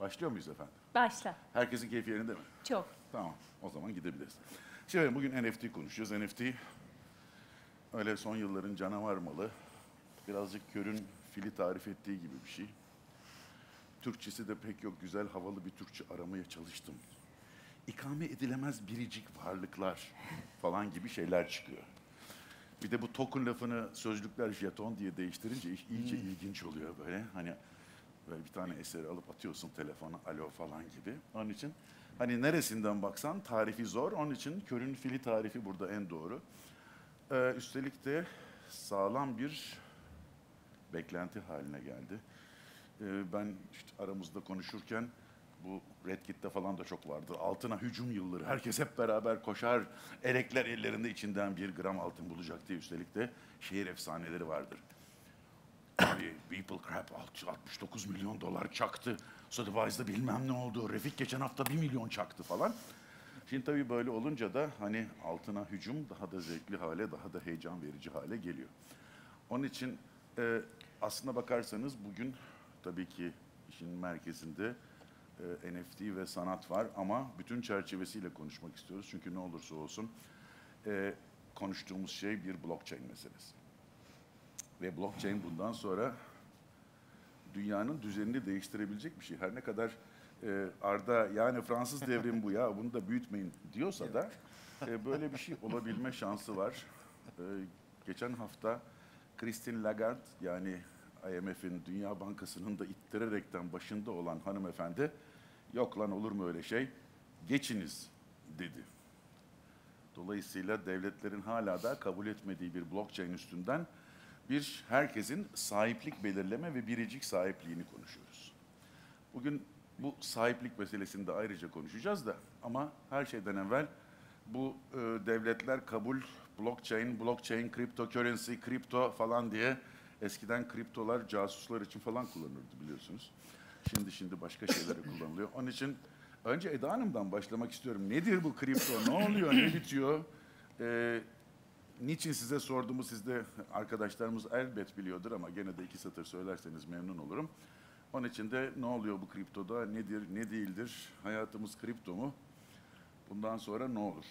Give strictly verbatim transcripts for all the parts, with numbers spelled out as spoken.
Başlıyor muyuz efendim? Başla. Herkesin keyfi yerinde mi? Çok. Tamam, o zaman gidebiliriz. Şimdi bugün N F T konuşacağız. N F T öyle son yılların canavar malı. Birazcık körün fili tarif ettiği gibi bir şey. Türkçesi de pek yok, güzel, havalı bir Türkçe aramaya çalıştım. İkame edilemez biricik varlıklar falan gibi şeyler çıkıyor. Bir de bu token lafını sözlükler jeton diye değiştirince iş iyice hmm. ilginç oluyor böyle. Hani böyle bir tane eseri alıp atıyorsun telefona, alo falan gibi. Onun için hani neresinden baksan tarifi zor. Onun için körün fili tarifi burada en doğru. Ee, üstelik de sağlam bir beklenti haline geldi. Ee, ben işte aramızda konuşurken bu Red Kit'te falan da çok vardır. Altına hücum yılları. Herkes hep beraber koşar. Elekler ellerinde içinden bir gram altın bulacak diye. Üstelik de şehir efsaneleri vardır. People Crap altmış dokuz milyon dolar çaktı. Sotheby's'da bilmem ne oldu. Refik geçen hafta bir milyon çaktı falan. Şimdi tabii böyle olunca da hani altına hücum daha da zevkli hale, daha da heyecan verici hale geliyor. Onun için e, aslına bakarsanız bugün tabii ki işin merkezinde e, N F T ve sanat var ama bütün çerçevesiyle konuşmak istiyoruz. Çünkü ne olursa olsun e, konuştuğumuz şey bir blockchain meselesi. Ve blockchain bundan sonra dünyanın düzenini değiştirebilecek bir şey. Her ne kadar e, Arda yani Fransız devrimi bu ya bunu da büyütmeyin diyorsa da e, böyle bir şey olabilme şansı var. E, geçen hafta Christine Lagarde yani I M F'in Dünya Bankası'nın da ittirerekten başında olan hanımefendi yok lan olur mu öyle şey geçiniz dedi. Dolayısıyla devletlerin hala da kabul etmediği bir blockchain üstünden bir herkesin sahiplik belirleme ve biricik sahipliğini konuşuyoruz. Bugün bu sahiplik meselesini de ayrıca konuşacağız da ama her şeyden evvel bu e, devletler kabul, blockchain, blockchain, cryptocurrency, kripto falan diye eskiden kriptolar casuslar için falan kullanılırdı biliyorsunuz. Şimdi şimdi başka şeylere kullanılıyor. Onun için önce Eda Hanım'dan başlamak istiyorum. Nedir bu kripto? Ne oluyor? Ne bitiyor? Ee, niçin size sorduğumu siz de arkadaşlarımız elbet biliyordur ama gene de iki satır söylerseniz memnun olurum. Onun için de ne oluyor bu kriptoda? Nedir, ne değildir? Hayatımız kripto mu? Bundan sonra ne olur?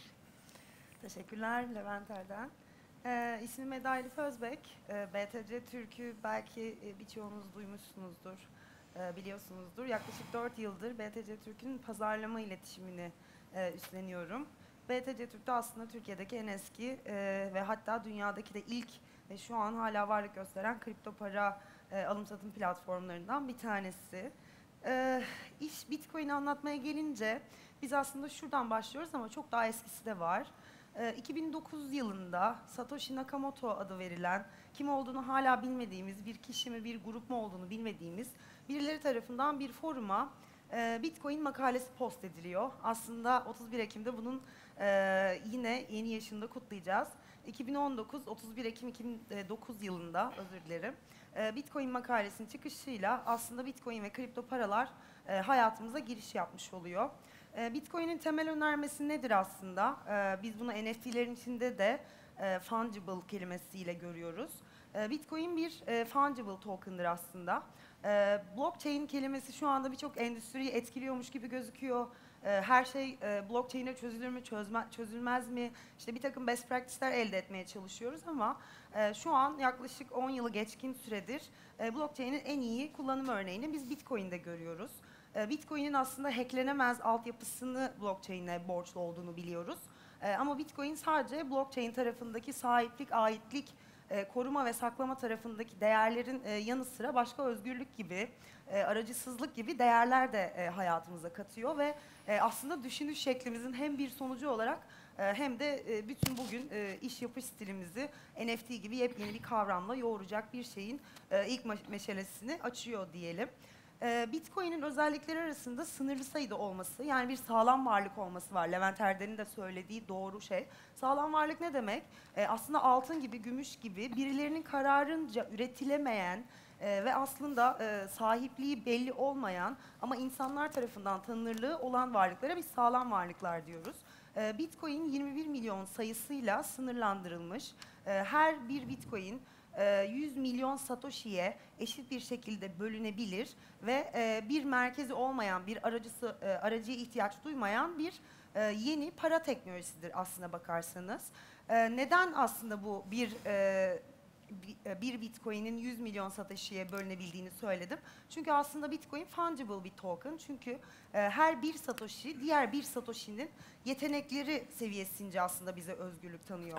Teşekkürler Levent Erden. Ee, ismim Eda Elif Özbek. Ee, B T C Türk'ü belki e, birçoğunuz duymuşsunuzdur, e, biliyorsunuzdur. Yaklaşık dört yıldır B T C Türk'ün pazarlama iletişimini e, üstleniyorum. B T C Türk de aslında Türkiye'deki en eski e, ve hatta dünyadaki de ilk ve şu an hala varlık gösteren kripto para e, alım satım platformlarından bir tanesi. E, iş Bitcoin'i anlatmaya gelince biz aslında şuradan başlıyoruz ama çok daha eskisi de var. E, iki bin dokuz yılında Satoshi Nakamoto adı verilen, kim olduğunu hala bilmediğimiz, bir kişi mi bir grup mu olduğunu bilmediğimiz birileri tarafından bir foruma e, Bitcoin makalesi post ediliyor. Aslında otuz bir Ekim'de bunun e, yine yeni yaşında kutlayacağız. iki bin on dokuz, otuz bir Ekim iki bin dokuz yılında, özür dilerim, e, Bitcoin makalesinin çıkışıyla aslında Bitcoin ve kripto paralar e, hayatımıza giriş yapmış oluyor. E, Bitcoin'in temel önermesi nedir aslında? E, biz bunu N F T'lerin içinde de e, fungible kelimesiyle görüyoruz. E, Bitcoin bir e, fungible token'dır aslında. E, blockchain kelimesi şu anda birçok endüstriyi etkiliyormuş gibi gözüküyor. E, her şey e, blockchain'e çözülür mü, çözme, çözülmez mi? İşte bir takım best practice'ler elde etmeye çalışıyoruz ama e, şu an yaklaşık on yılı geçkin süredir e, blockchain'in en iyi kullanım örneğini biz Bitcoin'de görüyoruz. E, Bitcoin'in aslında hacklenemez altyapısını blockchain'e borçlu olduğunu biliyoruz. E, ama Bitcoin sadece blockchain tarafındaki sahiplik, aitlik, e, koruma ve saklama tarafındaki değerlerin e, yanı sıra başka özgürlük gibi, e, aracısızlık gibi değerler de e, hayatımıza katıyor ve e, aslında düşünüş şeklimizin hem bir sonucu olarak e, hem de e, bütün bugün e, iş yapış stilimizi N F T gibi yepyeni bir kavramla yoğuracak bir şeyin e, ilk meşalesini açıyor diyelim. Bitcoin'in özellikleri arasında sınırlı sayıda olması, yani bir sağlam varlık olması var. Levent Erden'in de söylediği doğru şey. Sağlam varlık ne demek? Ee, aslında altın gibi, gümüş gibi birilerinin kararınca üretilemeyen e, ve aslında e, sahipliği belli olmayan ama insanlar tarafından tanınırlığı olan varlıklara biz sağlam varlıklar diyoruz. Ee, Bitcoin yirmi bir milyon sayısıyla sınırlandırılmış. Ee, her bir Bitcoin e, yüz milyon Satoshi'ye eşit bir şekilde bölünebilir ve e, bir merkezi olmayan, bir aracısı e, aracıya ihtiyaç duymayan bir e, yeni para teknolojisidir aslına bakarsanız. E, neden aslında bu bir e, bi- bir Bitcoin'in yüz milyon Satoshi'ye bölünebildiğini söyledim. Çünkü aslında Bitcoin fungible bir token. Çünkü e, her bir Satoshi diğer bir Satoshi'nin yetenekleri seviyesince aslında bize özgürlük tanıyor.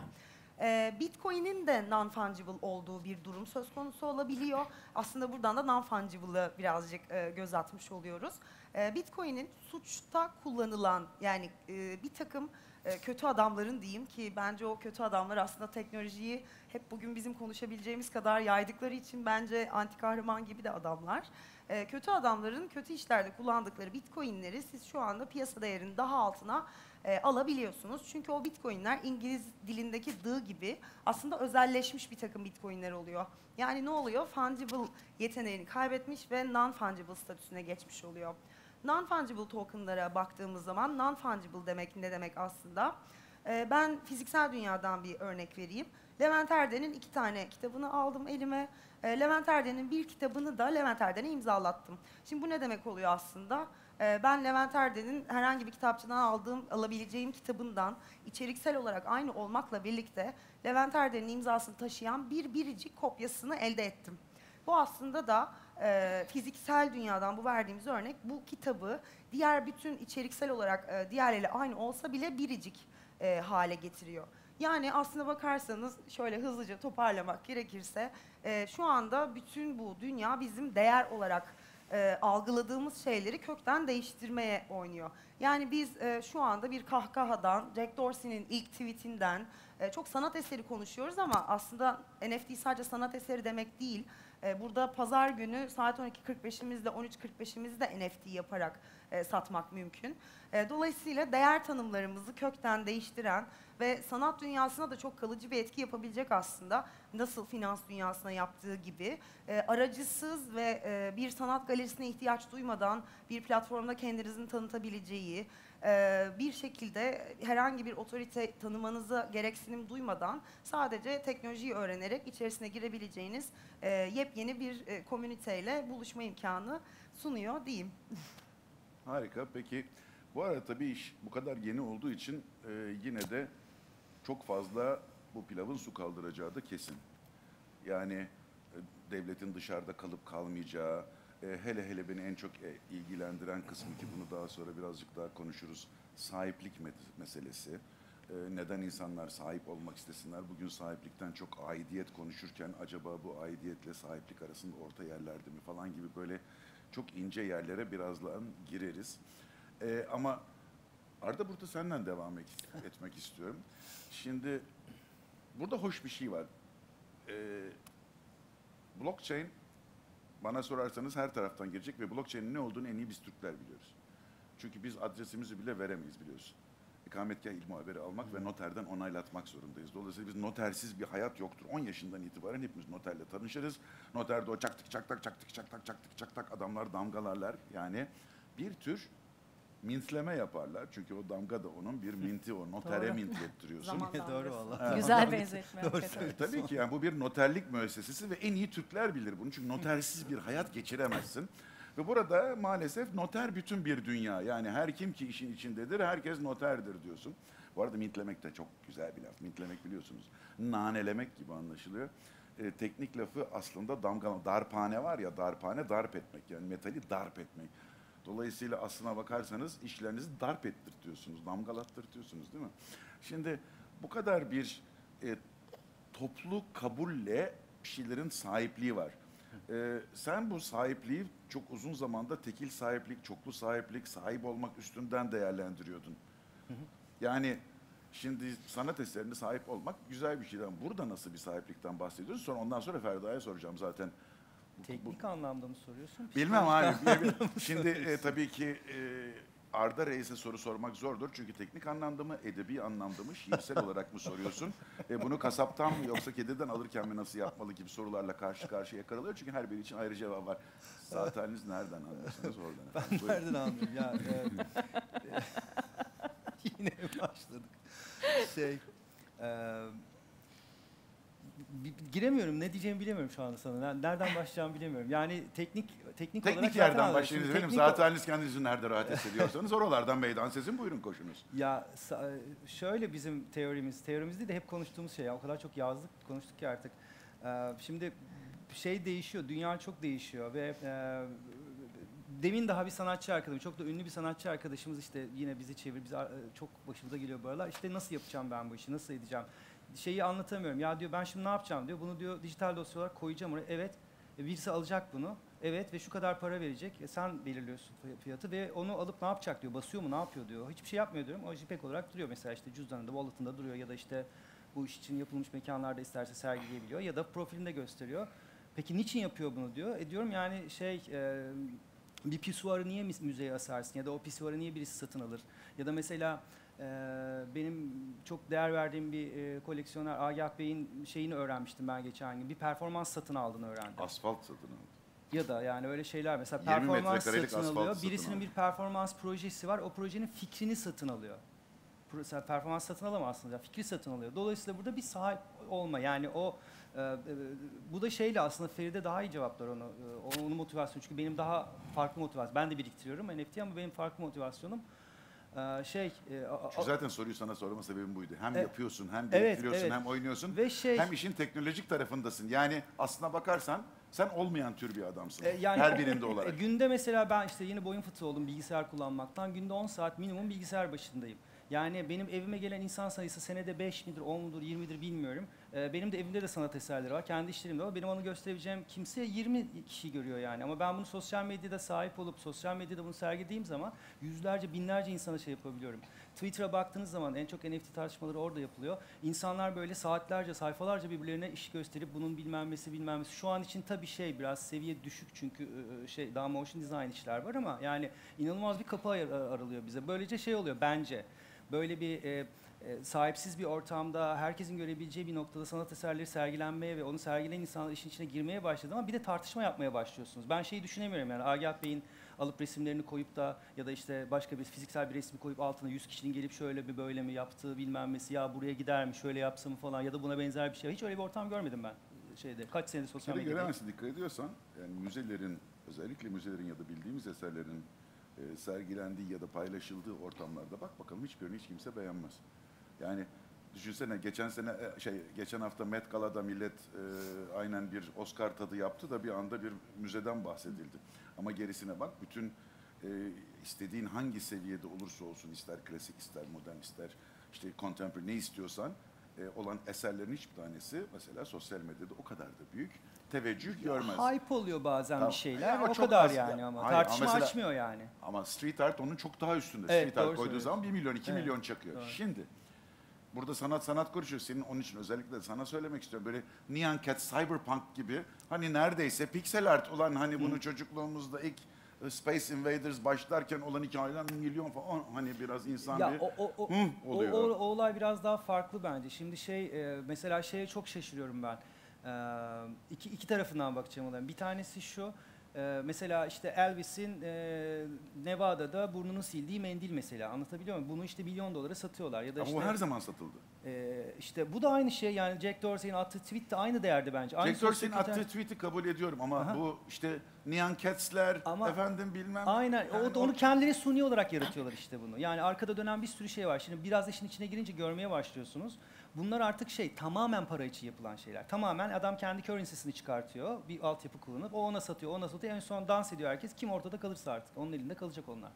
E, Bitcoin'in de non-fungible olduğu bir durum söz konusu olabiliyor. Aslında buradan da non-fungible'ı birazcık e, göz atmış oluyoruz. E, Bitcoin'in suçta kullanılan yani e, bir takım e, kötü adamların diyeyim ki bence o kötü adamlar aslında teknolojiyi hep bugün bizim konuşabileceğimiz kadar yaydıkları için bence anti kahraman gibi de adamlar. E, kötü adamların kötü işlerde kullandıkları Bitcoin'leri siz şu anda piyasa değerinin daha altına e, alabiliyorsunuz. Çünkü o Bitcoin'ler İngiliz dilindeki the gibi aslında özelleşmiş bir takım Bitcoin'ler oluyor. Yani ne oluyor? Fungible yeteneğini kaybetmiş ve non-fungible statüsüne geçmiş oluyor. Non-fungible token'lara baktığımız zaman non-fungible demek ne demek aslında? Ee, ben fiziksel dünyadan bir örnek vereyim. Levent Erden'in iki tane kitabını aldım elime. Ee, Levent Erden'in bir kitabını da Levent Erden'e imzalattım. Şimdi bu ne demek oluyor aslında? Ee, ben Levent Erden'in herhangi bir kitapçıdan aldığım, alabileceğim kitabından içeriksel olarak aynı olmakla birlikte Levent Erden'in imzasını taşıyan bir biricik kopyasını elde ettim. Bu aslında da e, fiziksel dünyadan bu verdiğimiz örnek bu kitabı diğer bütün içeriksel olarak e, diğerleriyle aynı olsa bile biricik e, hale getiriyor. Yani aslına bakarsanız şöyle hızlıca toparlamak gerekirse e, şu anda bütün bu dünya bizim değer olarak e, algıladığımız şeyleri kökten değiştirmeye oynuyor. Yani biz e, şu anda bir kahkahadan, Jack Dorsey'nin ilk tweetinden e, çok sanat eseri konuşuyoruz ama aslında N F T sadece sanat eseri demek değil. E, burada pazar günü saat on iki kırk beşimizde, on üç kırk beşimizde N F T yaparak e, satmak mümkün. E, dolayısıyla değer tanımlarımızı kökten değiştiren ve sanat dünyasına da çok kalıcı bir etki yapabilecek aslında. Nasıl finans dünyasına yaptığı gibi e, aracısız ve e, bir sanat galerisine ihtiyaç duymadan bir platformda kendinizin tanıtabileceği, e, bir şekilde herhangi bir otorite tanımanıza gereksinim duymadan sadece teknolojiyi öğrenerek içerisine girebileceğiniz e, yepyeni bir e, komüniteyle buluşma imkanı sunuyor diyeyim. Harika. Peki bu arada tabii iş bu kadar yeni olduğu için e, yine de çok fazla bu pilavın su kaldıracağı da kesin. Yani e, devletin dışarıda kalıp kalmayacağı, e, hele hele beni en çok e, ilgilendiren kısmı ki bunu daha sonra birazcık daha konuşuruz. Sahiplik met- meselesi. E, neden insanlar sahip olmak istesinler? Bugün sahiplikten çok aidiyet konuşurken acaba bu aidiyetle sahiplik arasında orta yerlerde mi falan gibi böyle çok ince yerlere birazdan gireriz. E, ama Arda burada senden devam et- etmek istiyorum. Şimdi burada hoş bir şey var. Ee, blockchain bana sorarsanız her taraftan girecek ve blockchain'in ne olduğunu en iyi biz Türkler biliyoruz. Çünkü biz adresimizi bile veremeyiz biliyorsun. İkametgah ilmi haberi almak ve noterden onaylatmak zorundayız. Dolayısıyla biz notersiz bir hayat yoktur. on yaşından itibaren hepimiz noterle tanışırız. Noterde o çaktık çaktak çaktık çaktak çaktık çaktak adamlar damgalarlar. Yani bir tür mintleme yaparlar. Çünkü o damga da onun bir minti o. Notere mintlettiriyorsun. Zaman Doğru damgası. valla. Güzel benzetme. Doğru hakikaten. söylüyorsun. Tabii ki yani bu bir noterlik müessesesi ve en iyi Türkler bilir bunu. Çünkü notersiz bir hayat geçiremezsin. Ve burada maalesef noter bütün bir dünya. Yani her kim ki işin içindedir, herkes noterdir diyorsun. Bu arada mintlemek de çok güzel bir laf. Mintlemek biliyorsunuz. Nanelemek gibi anlaşılıyor. E, teknik lafı aslında damgalama. Darphane var ya, darphane darp etmek. Yani metali darp etmek. Dolayısıyla aslına bakarsanız işlerinizi darp ettirtiyorsunuz, damgalattırtıyorsunuz değil mi? Şimdi bu kadar bir e, toplu kabulle bir şeylerin sahipliği var. Ee, sen bu sahipliği çok uzun zamanda tekil sahiplik, çoklu sahiplik, sahip olmak üstünden değerlendiriyordun. Yani şimdi sanat eserine sahip olmak güzel bir şeyden. Burada nasıl bir sahiplikten bahsediyoruz? Sonra ondan sonra Ferda'ya soracağım zaten. Bu- Teknik bu- anlamda mı soruyorsun? Bilmem Psikolojik abi. Bilmem. Şimdi e, tabii ki e, Arda Reis'e soru sormak zordur. Çünkü teknik anlamda mı, edebi anlamda mı, şiirsel olarak mı soruyorsun? E, bunu kasaptan mı yoksa kediden alırken mi nasıl yapmalı gibi sorularla karşı karşıya karılıyor. Çünkü her biri için ayrı cevap var. Saat haliniz nereden anlıyorsanız oradan. Ben efendim. Buyurun. nereden anlayayım ya? e, Yine başladık. Şey, e, bi- giremiyorum. Ne diyeceğimi bilemiyorum şu anda sana. Nereden başlayacağımı bilemiyorum. Yani teknik teknik, olarak Teknik zaten yerden anladım. başlayınız Şimdi efendim. teknik o- Zaten haliniz kendinizi nerede rahat hissediyorsanız oralardan meydan sesin, buyurun koşunuz. Ya sa- şöyle bizim teorimiz, teorimiz değil de hep konuştuğumuz şey. Ya, o kadar çok yazdık, konuştuk ki artık. Ee, şimdi şey değişiyor, dünya çok değişiyor ve e, demin daha bir sanatçı arkadaşım, çok da ünlü bir sanatçı arkadaşımız işte yine bizi çevir, bize e, çok başımıza geliyor bu aralar. İşte nasıl yapacağım ben bu işi, nasıl edeceğim? Şeyi anlatamıyorum. Ya diyor ben şimdi ne yapacağım diyor. Bunu diyor dijital dosya olarak koyacağım oraya. Evet. E, birisi alacak bunu. Evet ve şu kadar para verecek. E, sen belirliyorsun fi- fiyatı ve onu alıp ne yapacak diyor. Basıyor mu, ne yapıyor diyor. Hiçbir şey yapmıyor diyorum. O JPEG olarak duruyor mesela işte cüzdanında, wallet'ında duruyor ya da işte bu iş için yapılmış mekanlarda isterse sergileyebiliyor ya da profilinde gösteriyor. Peki niçin yapıyor bunu diyor. E diyorum yani şey e, bir pisuarı niye müs- müzeye asarsın ya da o pisuarı niye birisi satın alır? Ya da mesela e, benim çok değer verdiğim bir e, koleksiyoner Agah Bey'in şeyini öğrenmiştim ben geçen gün. Bir performans satın aldığını öğrendim. Asfalt satın alın. Ya da yani öyle şeyler mesela yirmi performans metrekarelik satın asfalt alıyor. satın Birisinin alıyor. bir performans projesi var. O projenin fikrini satın alıyor. Pro- sen performans satın alamazsınız. Ya, fikri satın alıyor. Dolayısıyla burada bir sahip olma. Yani o e, e, bu da şeyle aslında Feride daha iyi cevaplar onu. E, onun motivasyonu. Çünkü benim daha farklı motivasyon. Ben de biriktiriyorum N F T ama benim farklı motivasyonum e, şey e, a- a- Çünkü zaten soruyu sana sorma sebebim buydu. Hem E, yapıyorsun, hem evet, biriktiriyorsun, evet. hem oynuyorsun. ve şey Hem işin teknolojik tarafındasın. Yani aslına bakarsan sen olmayan tür bir adamsın. E, yani Her birinde olarak. E, günde mesela ben işte yeni boyun fıtığı oldum bilgisayar kullanmaktan. Günde on saat minimum bilgisayar başındayım. Yani benim evime gelen insan sayısı senede beş midir, on mudur, yirmidir bilmiyorum. E, benim de evimde de sanat eserleri var. Kendi işlerim de var. Benim onu gösterebileceğim kimse yirmi kişi görüyor yani. Ama ben bunu sosyal medyada sahip olup sosyal medyada bunu sergilediğim zaman yüzlerce, binlerce insana şey yapabiliyorum. Twitter'a baktığınız zaman en çok N F T tartışmaları orada yapılıyor. İnsanlar böyle saatlerce, sayfalarca birbirlerine iş gösterip bunun bilmem nesi bilmem nesi. Şu an için tabii şey biraz seviye düşük çünkü e, şey daha motion design işler var ama yani inanılmaz bir kapı ar- aralıyor bize. Böylece şey oluyor bence. Böyle bir e, e, sahipsiz bir ortamda herkesin görebileceği bir noktada sanat eserleri sergilenmeye ve onu sergileyen insanlar işin içine girmeye başladı ama bir de tartışma yapmaya başlıyorsunuz. Ben şeyi düşünemiyorum yani Agah Bey'in alıp resimlerini koyup da ya da işte başka bir fiziksel bir resmi koyup altına yüz kişinin gelip şöyle mi böyle mi yaptığı bilmem nesi ya buraya gider mi şöyle yapsa mı falan ya da buna benzer bir şey. Hiç öyle bir ortam görmedim ben şeyde. Kaç senedir sosyal Tabii medyada. göremezsin, dikkat ediyorsan. Yani müzelerin, özellikle müzelerin ya da bildiğimiz eserlerin e, sergilendiği ya da paylaşıldığı ortamlarda bak bakalım hiçbirini hiç kimse beğenmez. Yani düşünsene geçen sene e, şey geçen hafta Met Gala'da millet e, aynen bir Oscar tadı yaptı da bir anda bir müzeden bahsedildi. Ama gerisine bak bütün e, istediğin hangi seviyede olursa olsun ister klasik ister modern ister işte contemporary ne istiyorsan e, olan eserlerin hiçbir tanesi mesela sosyal medyada o kadar da büyük teveccüh görmez. Hype oluyor bazen Tamam. bir şeyler. Ya o o çok kadar az- yani ama. Hayır, ama Tartışma mesela- açmıyor yani. Ama street art onun çok daha üstünde. Evet, Street art doğru koyduğu söylüyorsun. zaman bir milyon, iki Evet, milyon çakıyor. doğru. Şimdi burada sanat sanat konuşuyor. Senin onun için özellikle sana söylemek istiyorum. Böyle Nyan Cat, Cyberpunk gibi hani neredeyse piksel art olan hani bunu çocukluğumuzda ilk e, Space Invaders başlarken olan hikayeler milyon falan hani biraz insan Ya bir o, o, o, hı o, oluyor. o, o olay biraz daha farklı bence. Şimdi şey e, mesela şeye çok şaşırıyorum ben. E, iki, iki tarafından bakacağım olayın. Bir tanesi şu. e, mesela işte Elvis'in e, Nevada'da burnunu sildiği mendil mesela. Anlatabiliyor muyum? Bunu işte milyon dolara satıyorlar. Ya da Ama işte, bu her zaman satıldı. e, işte bu da aynı şey yani Jack Dorsey'in attığı tweet de aynı değerde bence. Aynı Jack Dorsey'in sosyete- attığı tweet'i kabul ediyorum ama Aha. bu işte Nyan Cats'ler Ama- efendim bilmem. Aynen. yani o, onu kendileri suni olarak yaratıyorlar işte bunu. Yani arkada dönen bir sürü şey var. Şimdi biraz işin içine girince görmeye başlıyorsunuz. Bunlar artık şey tamamen para için yapılan şeyler. Tamamen adam kendi currency'sini çıkartıyor. Bir altyapı kullanıp o ona satıyor, ona satıyor. En son dans ediyor herkes. Kim ortada kalırsa artık. Onun elinde kalacak onlar.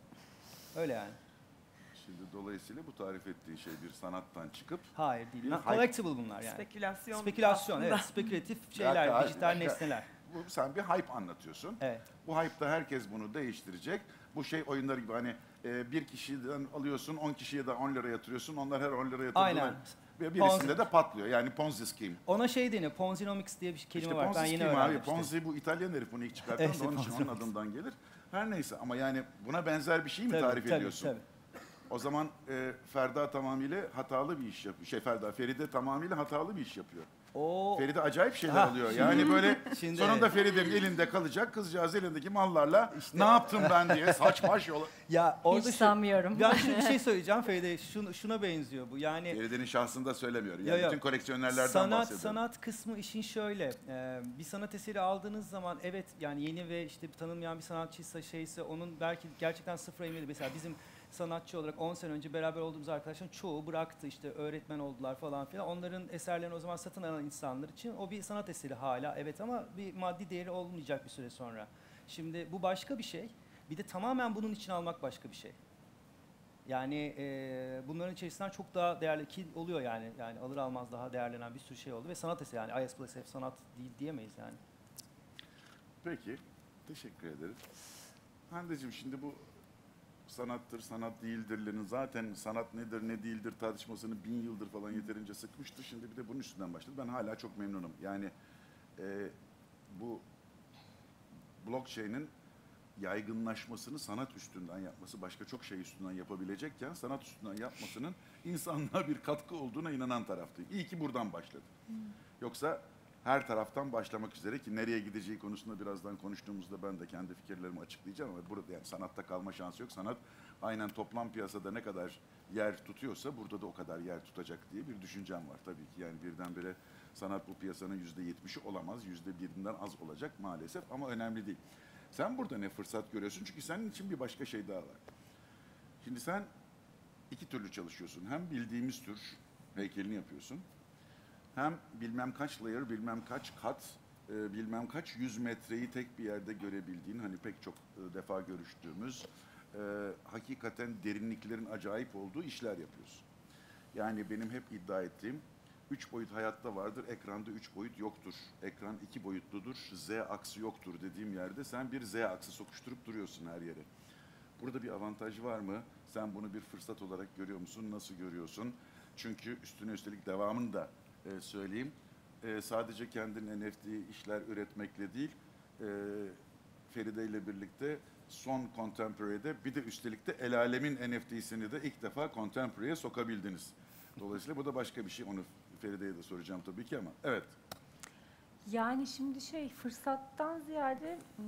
Öyle yani. Şimdi dolayısıyla bu tarif ettiği şey bir sanattan çıkıp Hayır değil. Bir Na- hype- Collectible bunlar yani. Spekülasyon. Spekülasyon, aslında. evet. Spekülatif dakika, şeyler, bir dijital dakika. nesneler. bu, sen bir hype anlatıyorsun. Evet. Bu hype'da herkes bunu değiştirecek. Bu şey oyunları gibi hani e, bir kişiden alıyorsun, on kişiye de on lira yatırıyorsun. Onlar her on lira yatırıyorlar. Aynen. Ve birisinde de patlıyor. Yani Ponzi scheme. Ona şey deniyor. Ponzinomics diye bir kelime İşte var. Ponzi Ben yeni scheme abi. öğrendim işte. Ponzi bu İtalyan herif bunu ilk çıkartan Evet, da onun için onun Ponzinomics. adından gelir. Her neyse ama yani buna benzer bir şey mi Tabii, tarif tabii, ediyorsun? tabii. O zaman e, Ferda tamamıyla hatalı bir iş yapıyor. Şey Ferda, Feride tamamıyla hatalı bir iş yapıyor. O Feride acayip şeyler Ha, alıyor. Yani böyle şimdi- sonunda Feride'nin elinde kalacak. Kızcağız elindeki mallarla ne yaptım ben diye saç baş yola. ya orada Hiç şu- sanmıyorum. ben şimdi bir şey söyleyeceğim Feride. Şuna, şuna benziyor bu. Yani Feride'nin şahsında söylemiyorum. Ya, Yani ya. bütün koleksiyonerlerden sanat bahsediyorum. sanat kısmı işin şöyle. e, bir sanat eseri aldığınız zaman evet yani yeni ve işte tanınmayan bir sanatçıysa şeyse onun belki gerçekten sıfıra inmeli. Mesela bizim sanatçı olarak on sene önce beraber olduğumuz arkadaşların çoğu bıraktı, işte öğretmen oldular falan filan. Onların eserlerini o zaman satın alan insanlar için o bir sanat eseri hala evet, ama bir maddi değeri olmayacak bir süre sonra. Şimdi bu başka bir şey. Bir de tamamen bunun için almak başka bir şey. Yani e, bunların içerisinden çok daha değerli ki oluyor yani. Yani alır almaz daha değerlenen bir sürü şey oldu ve sanat eseri, yani I S plus F sanat değil diyemeyiz yani. Peki. Teşekkür ederim. Hande'cim şimdi bu sanattır, sanat değildirlerin zaten sanat nedir, ne değildir tartışmasını bin yıldır falan yeterince sıkmıştı. Şimdi bir de bunun üstünden başladı. Ben hala çok memnunum. Yani e, bu blockchain'in yaygınlaşmasını sanat üstünden yapması, başka çok şey üstünden yapabilecekken sanat üstünden yapmasının insanlığa bir katkı olduğuna inanan taraftayım. İyi ki buradan başladı. Yoksa her taraftan başlamak üzere, ki nereye gideceği konusunda birazdan konuştuğumuzda ben de kendi fikirlerimi açıklayacağım, ama burada yani sanatta kalma şansı yok. Sanat aynen toplam piyasada ne kadar yer tutuyorsa burada da o kadar yer tutacak diye bir düşüncem var tabii ki. Yani birdenbire sanat bu piyasanın yüzde yetmişi olamaz, yüzde birinden az olacak maalesef, ama önemli değil. Sen burada ne fırsat görüyorsun? Çünkü senin için bir başka şey daha var. Şimdi sen iki türlü çalışıyorsun. Hem bildiğimiz tür heykelini yapıyorsun. Hem bilmem kaç layer, bilmem kaç kat, e, bilmem kaç yüz metreyi tek bir yerde görebildiğin, hani pek çok e, defa görüştüğümüz, e, hakikaten derinliklerin acayip olduğu işler yapıyorsun. Yani benim hep iddia ettiğim, üç boyut hayatta vardır, ekranda üç boyut yoktur. Ekran iki boyutludur, Z aksı yoktur dediğim yerde sen bir Z aksı sokuşturup duruyorsun her yere. Burada bir avantaj var mı? Sen bunu bir fırsat olarak görüyor musun? Nasıl görüyorsun? Çünkü üstüne üstelik devamını da e, söyleyeyim. E, sadece kendin N F T işler üretmekle değil, e, Feride ile birlikte son Contemporary'de bir de üstelik de El Alem'in N F T'sini de ilk defa Contemporary'e sokabildiniz. Dolayısıyla bu da başka bir şey. Onu Feride'ye de soracağım tabii ki, ama evet. Yani şimdi şey, fırsattan ziyade hmm,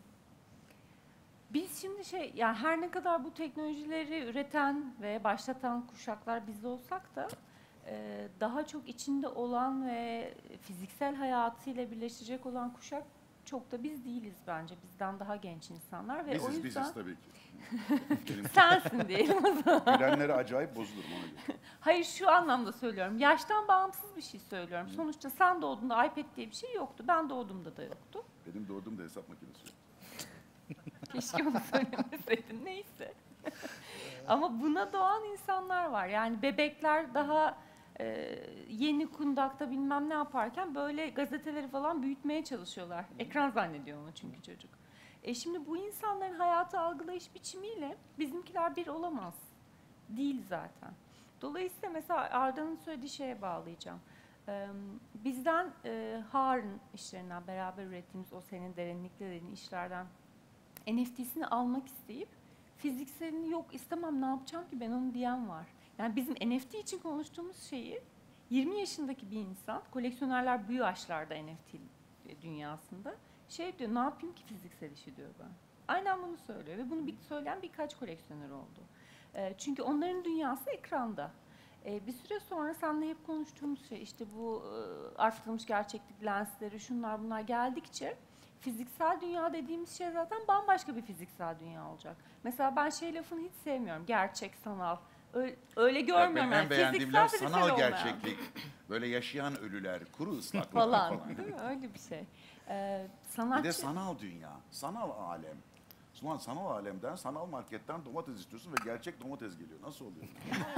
biz şimdi şey, yani her ne kadar bu teknolojileri üreten ve başlatan kuşaklar biz olsak da e, daha çok içinde olan ve fiziksel hayatıyla birleşecek olan kuşak çok da biz değiliz bence. Bizden daha genç insanlar ve Biziz, o yüzden biziz tabii ki. Benim sensin diyelim o zaman. gülenlere acayip bozulurum ona göre. Hayır, şu anlamda söylüyorum. Yaştan bağımsız bir şey söylüyorum. Sonuçta sen doğduğunda iPad diye bir şey yoktu. Ben doğduğumda da yoktu. Benim doğduğumda hesap makinesi yok. Keşke onu söylemeseydin. Neyse. Ama buna doğan insanlar var. Yani bebekler daha e, yeni kundakta bilmem ne yaparken böyle gazeteleri falan büyütmeye çalışıyorlar. Ekran zannediyor onu çünkü çocuk. E şimdi bu insanların hayatı algılayış biçimiyle bizimkiler bir olamaz. Değil zaten. Dolayısıyla mesela Arda'nın söylediği şeye bağlayacağım. Ee, bizden e, Harun işlerinden beraber ürettiğimiz o senin derinlikli dediğin işlerden N F T'sini almak isteyip fizikselini yok istemem ne yapacağım ki ben onu diyen var. Yani bizim N F T için konuştuğumuz şeyi yirmi yaşındaki bir insan, koleksiyonerler bu yaşlarda N F T dünyasında şey diyor, ne yapayım ki fiziksel işi diyor ben. Aynen bunu söylüyor ve bunu bir, söyleyen birkaç koleksiyoner oldu. E, çünkü onların dünyası ekranda. E, bir süre sonra seninle hep konuştuğumuz şey işte bu e, artırılmış gerçeklik lensleri, şunlar bunlar geldikçe fiziksel dünya dediğimiz şey zaten bambaşka bir fiziksel dünya olacak. Mesela ben şey lafını hiç sevmiyorum. Gerçek, sanal. Öyle, öyle görmüyorum. Benim Yani en beğendiğim fiziksel, laf fiziksel sanal olmayan. gerçeklik. Böyle yaşayan ölüler, kuru ıslaklık Falan, falan. değil mi? Öyle bir şey. Ee, Bir sanatçı... de sanal dünya, sanal alem. Sanal, sanal alemden, sanal marketten domates istiyorsun ve gerçek domates geliyor. Nasıl oluyor?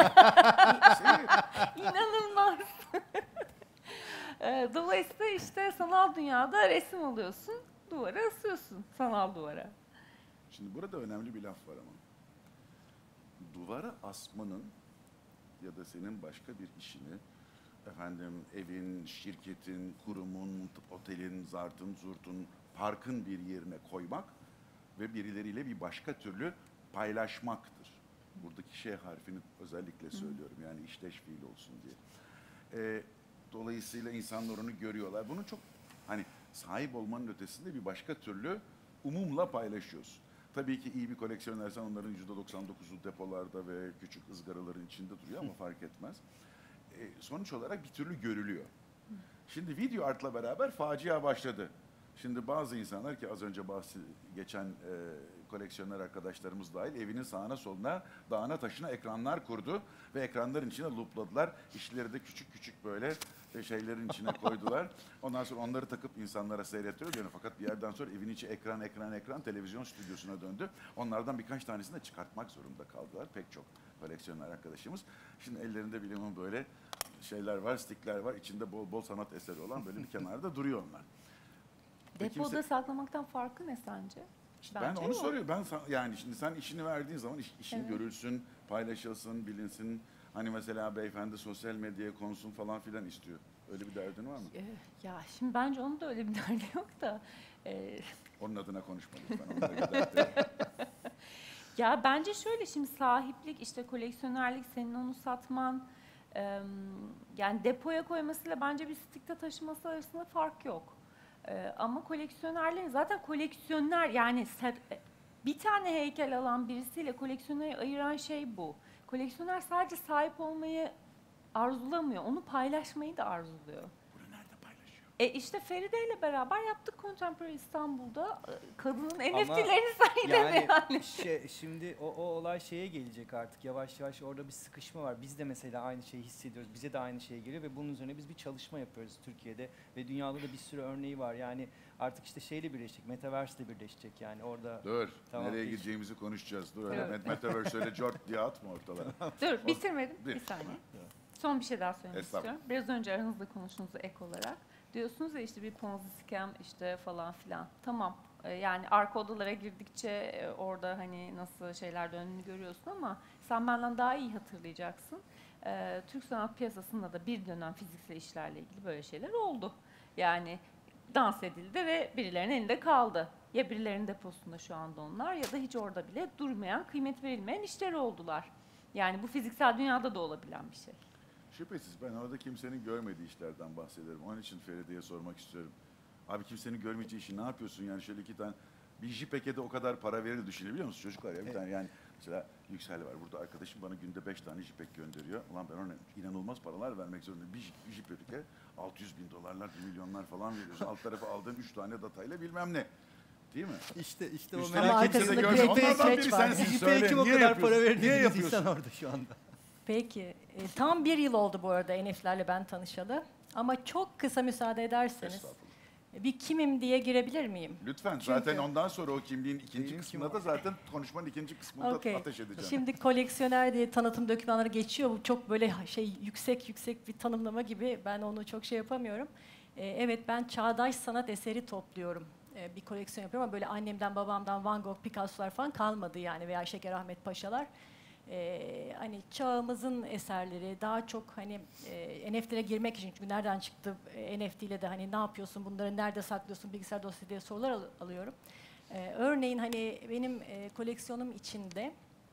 Şey, İnanılmaz. Ee, Dolayısıyla işte sanal dünyada resim alıyorsun, duvara asıyorsun, sanal duvara. Şimdi burada önemli bir laf var ama. Duvara asmanın ya da senin başka bir işini, efendim evin, şirketin, kurumun, otelin, zartın, zurtun, parkın bir yerine koymak ve birileriyle bir başka türlü paylaşmaktır. Buradaki şey harfini özellikle söylüyorum, yani işleş fiil olsun diye. Ee, Dolayısıyla insanlar onu görüyorlar. Bunu çok hani sahip olmanın ötesinde bir başka türlü umumla paylaşıyorsun. Tabii ki iyi bir koleksiyonersen onların yüzde doksan dokuzu depolarda ve küçük ızgaraların içinde duruyor ama fark etmez. E, sonuç olarak bir türlü görülüyor. Şimdi video artla beraber facia başladı. Şimdi bazı insanlar ki az önce bahsi geçen e, koleksiyoner arkadaşlarımız dahil evinin sağına soluna, dağına taşına ekranlar kurdu ve ekranların içine loopladılar. İşleri de küçük küçük böyle e, şeylerin içine koydular. Ondan sonra onları takıp insanlara seyrettiriyor. Yani fakat bir yerden sonra evin içi ekran ekran ekran televizyon stüdyosuna döndü. Onlardan birkaç tanesini de çıkartmak zorunda kaldılar. Pek çok koleksiyoner arkadaşımız. Şimdi ellerinde bilimin böyle şeyler var, stickler var. İçinde bol bol sanat eseri olan böyle bir kenarda duruyor onlar. Ve Depoda kimse- saklamaktan farkı ne sence? ben Bence onu yok. soruyorum. Ben san- yani şimdi sen işini verdiğin zaman iş, işin Evet. görülsün, paylaşılsın, bilinsin. Hani mesela beyefendi sosyal medyaya konsun falan filan istiyor. Öyle bir derdin var mı? Ee, Ya şimdi bence onun da öyle bir derdi yok da. e, Onun adına konuşma lütfen. Onun da bir derdi yok. Ya bence şöyle, şimdi sahiplik, işte koleksiyonerlik, senin onu satman, e, yani depoya koymasıyla bence bir stikte taşıması arasında fark yok. E, ama koleksiyonerlerin zaten koleksiyoner, yani ser- bir tane heykel alan birisiyle koleksiyoneri ayıran şey bu. Koleksiyoner sadece sahip olmayı arzulamıyor, onu paylaşmayı da arzuluyor. Bunu nerede paylaşıyor? E işte Feride ile beraber yaptık Contemporary İstanbul'da. E, Kadının N Ama F T'lerini saydı Yani yani. şey, şimdi o, o olay şeye gelecek artık yavaş yavaş, orada bir sıkışma var. Biz de mesela aynı şeyi hissediyoruz. Bize de aynı şey geliyor ve bunun üzerine biz bir çalışma yapıyoruz Türkiye'de ve dünyada da bir sürü örneği var. Yani artık işte şeyle birleşecek, Metaverse ile birleşecek yani orada. Dur. Tamam, nereye peki. gideceğimizi konuşacağız. Dur öyle Evet. Met- Metaverse öyle cort diye atma ortalara. Dur, bitirmedim. Bir. Bir saniye. Son bir şey daha söylemek Estağfurullah. istiyorum. Biraz önce aranızda konuştuğunuzda ek olarak. Diyorsunuz ya işte bir Ponzi scam işte falan filan. Tamam. e, Yani arka odalara girdikçe e, orada hani nasıl şeyler döndüğünü görüyorsun ama sen benden daha iyi hatırlayacaksın. E, Türk sanat piyasasında da bir dönem fiziksel işlerle ilgili böyle şeyler oldu. Yani dans edildi ve birilerinin elinde kaldı. Ya birilerinin deposunda şu anda onlar ya da hiç orada bile durmayan, kıymet verilmeyen işler oldular. Yani bu fiziksel dünyada da olabilen bir şey. Şüphesiz ben orada kimsenin görmediği işlerden bahsederim. Onun için Feride'ye sormak istiyorum. Abi kimsenin görmeyeceği işi ne yapıyorsun yani şöyle iki tane bir JPEG'e de o kadar para verir düşünebiliyor musunuz çocuklar ya bir Evet. tane yani mesela Yüksel var burada arkadaşım bana günde beş tane JPEG gönderiyor. Ulan ben ona inanılmaz paralar vermek zorundayım. Bir J- JPEG'e altı yüz bin dolarlar, bir milyonlar falan veriyorsun. Alt tarafa aldığın üç tane datayla bilmem ne. Değil mi? İşte işte o Üstelik merak kimse de ettiğinde görmüyor. Grey Onlardan Patch biri var. sensin. Grey Söyle, Patch'e o niye kadar yapıyorsun? para verdiğiniz Niye insan yapıyorsun? orada şu anda. Peki. E, tam bir yıl oldu bu arada N F'lerle ben tanışalı. Ama çok kısa müsaade ederseniz Estağfurullah. bir kimim diye girebilir miyim? Lütfen Çünkü- zaten ondan sonra o kimliğin ikinci Benim kısmında kim da o? zaten konuşmanın ikinci kısmında Okey. ateş edeceğim. Şimdi koleksiyoner diye tanıtım dokümanları geçiyor. Bu çok böyle şey yüksek yüksek bir tanımlama gibi. Ben onu çok şey yapamıyorum. E, evet ben çağdaş sanat eseri topluyorum. E, bir koleksiyon yapıyorum ama böyle annemden babamdan Van Gogh, Picasso'lar falan kalmadı yani veya Şekerahmet Paşalar. Ee, hani çağımızın eserleri daha çok hani e, N F T'lere girmek için çünkü nereden çıktı e, N F T ile de hani ne yapıyorsun bunları nerede saklıyorsun bilgisayar dosyası diye sorular al- alıyorum. Ee, örneğin hani benim e, koleksiyonum içinde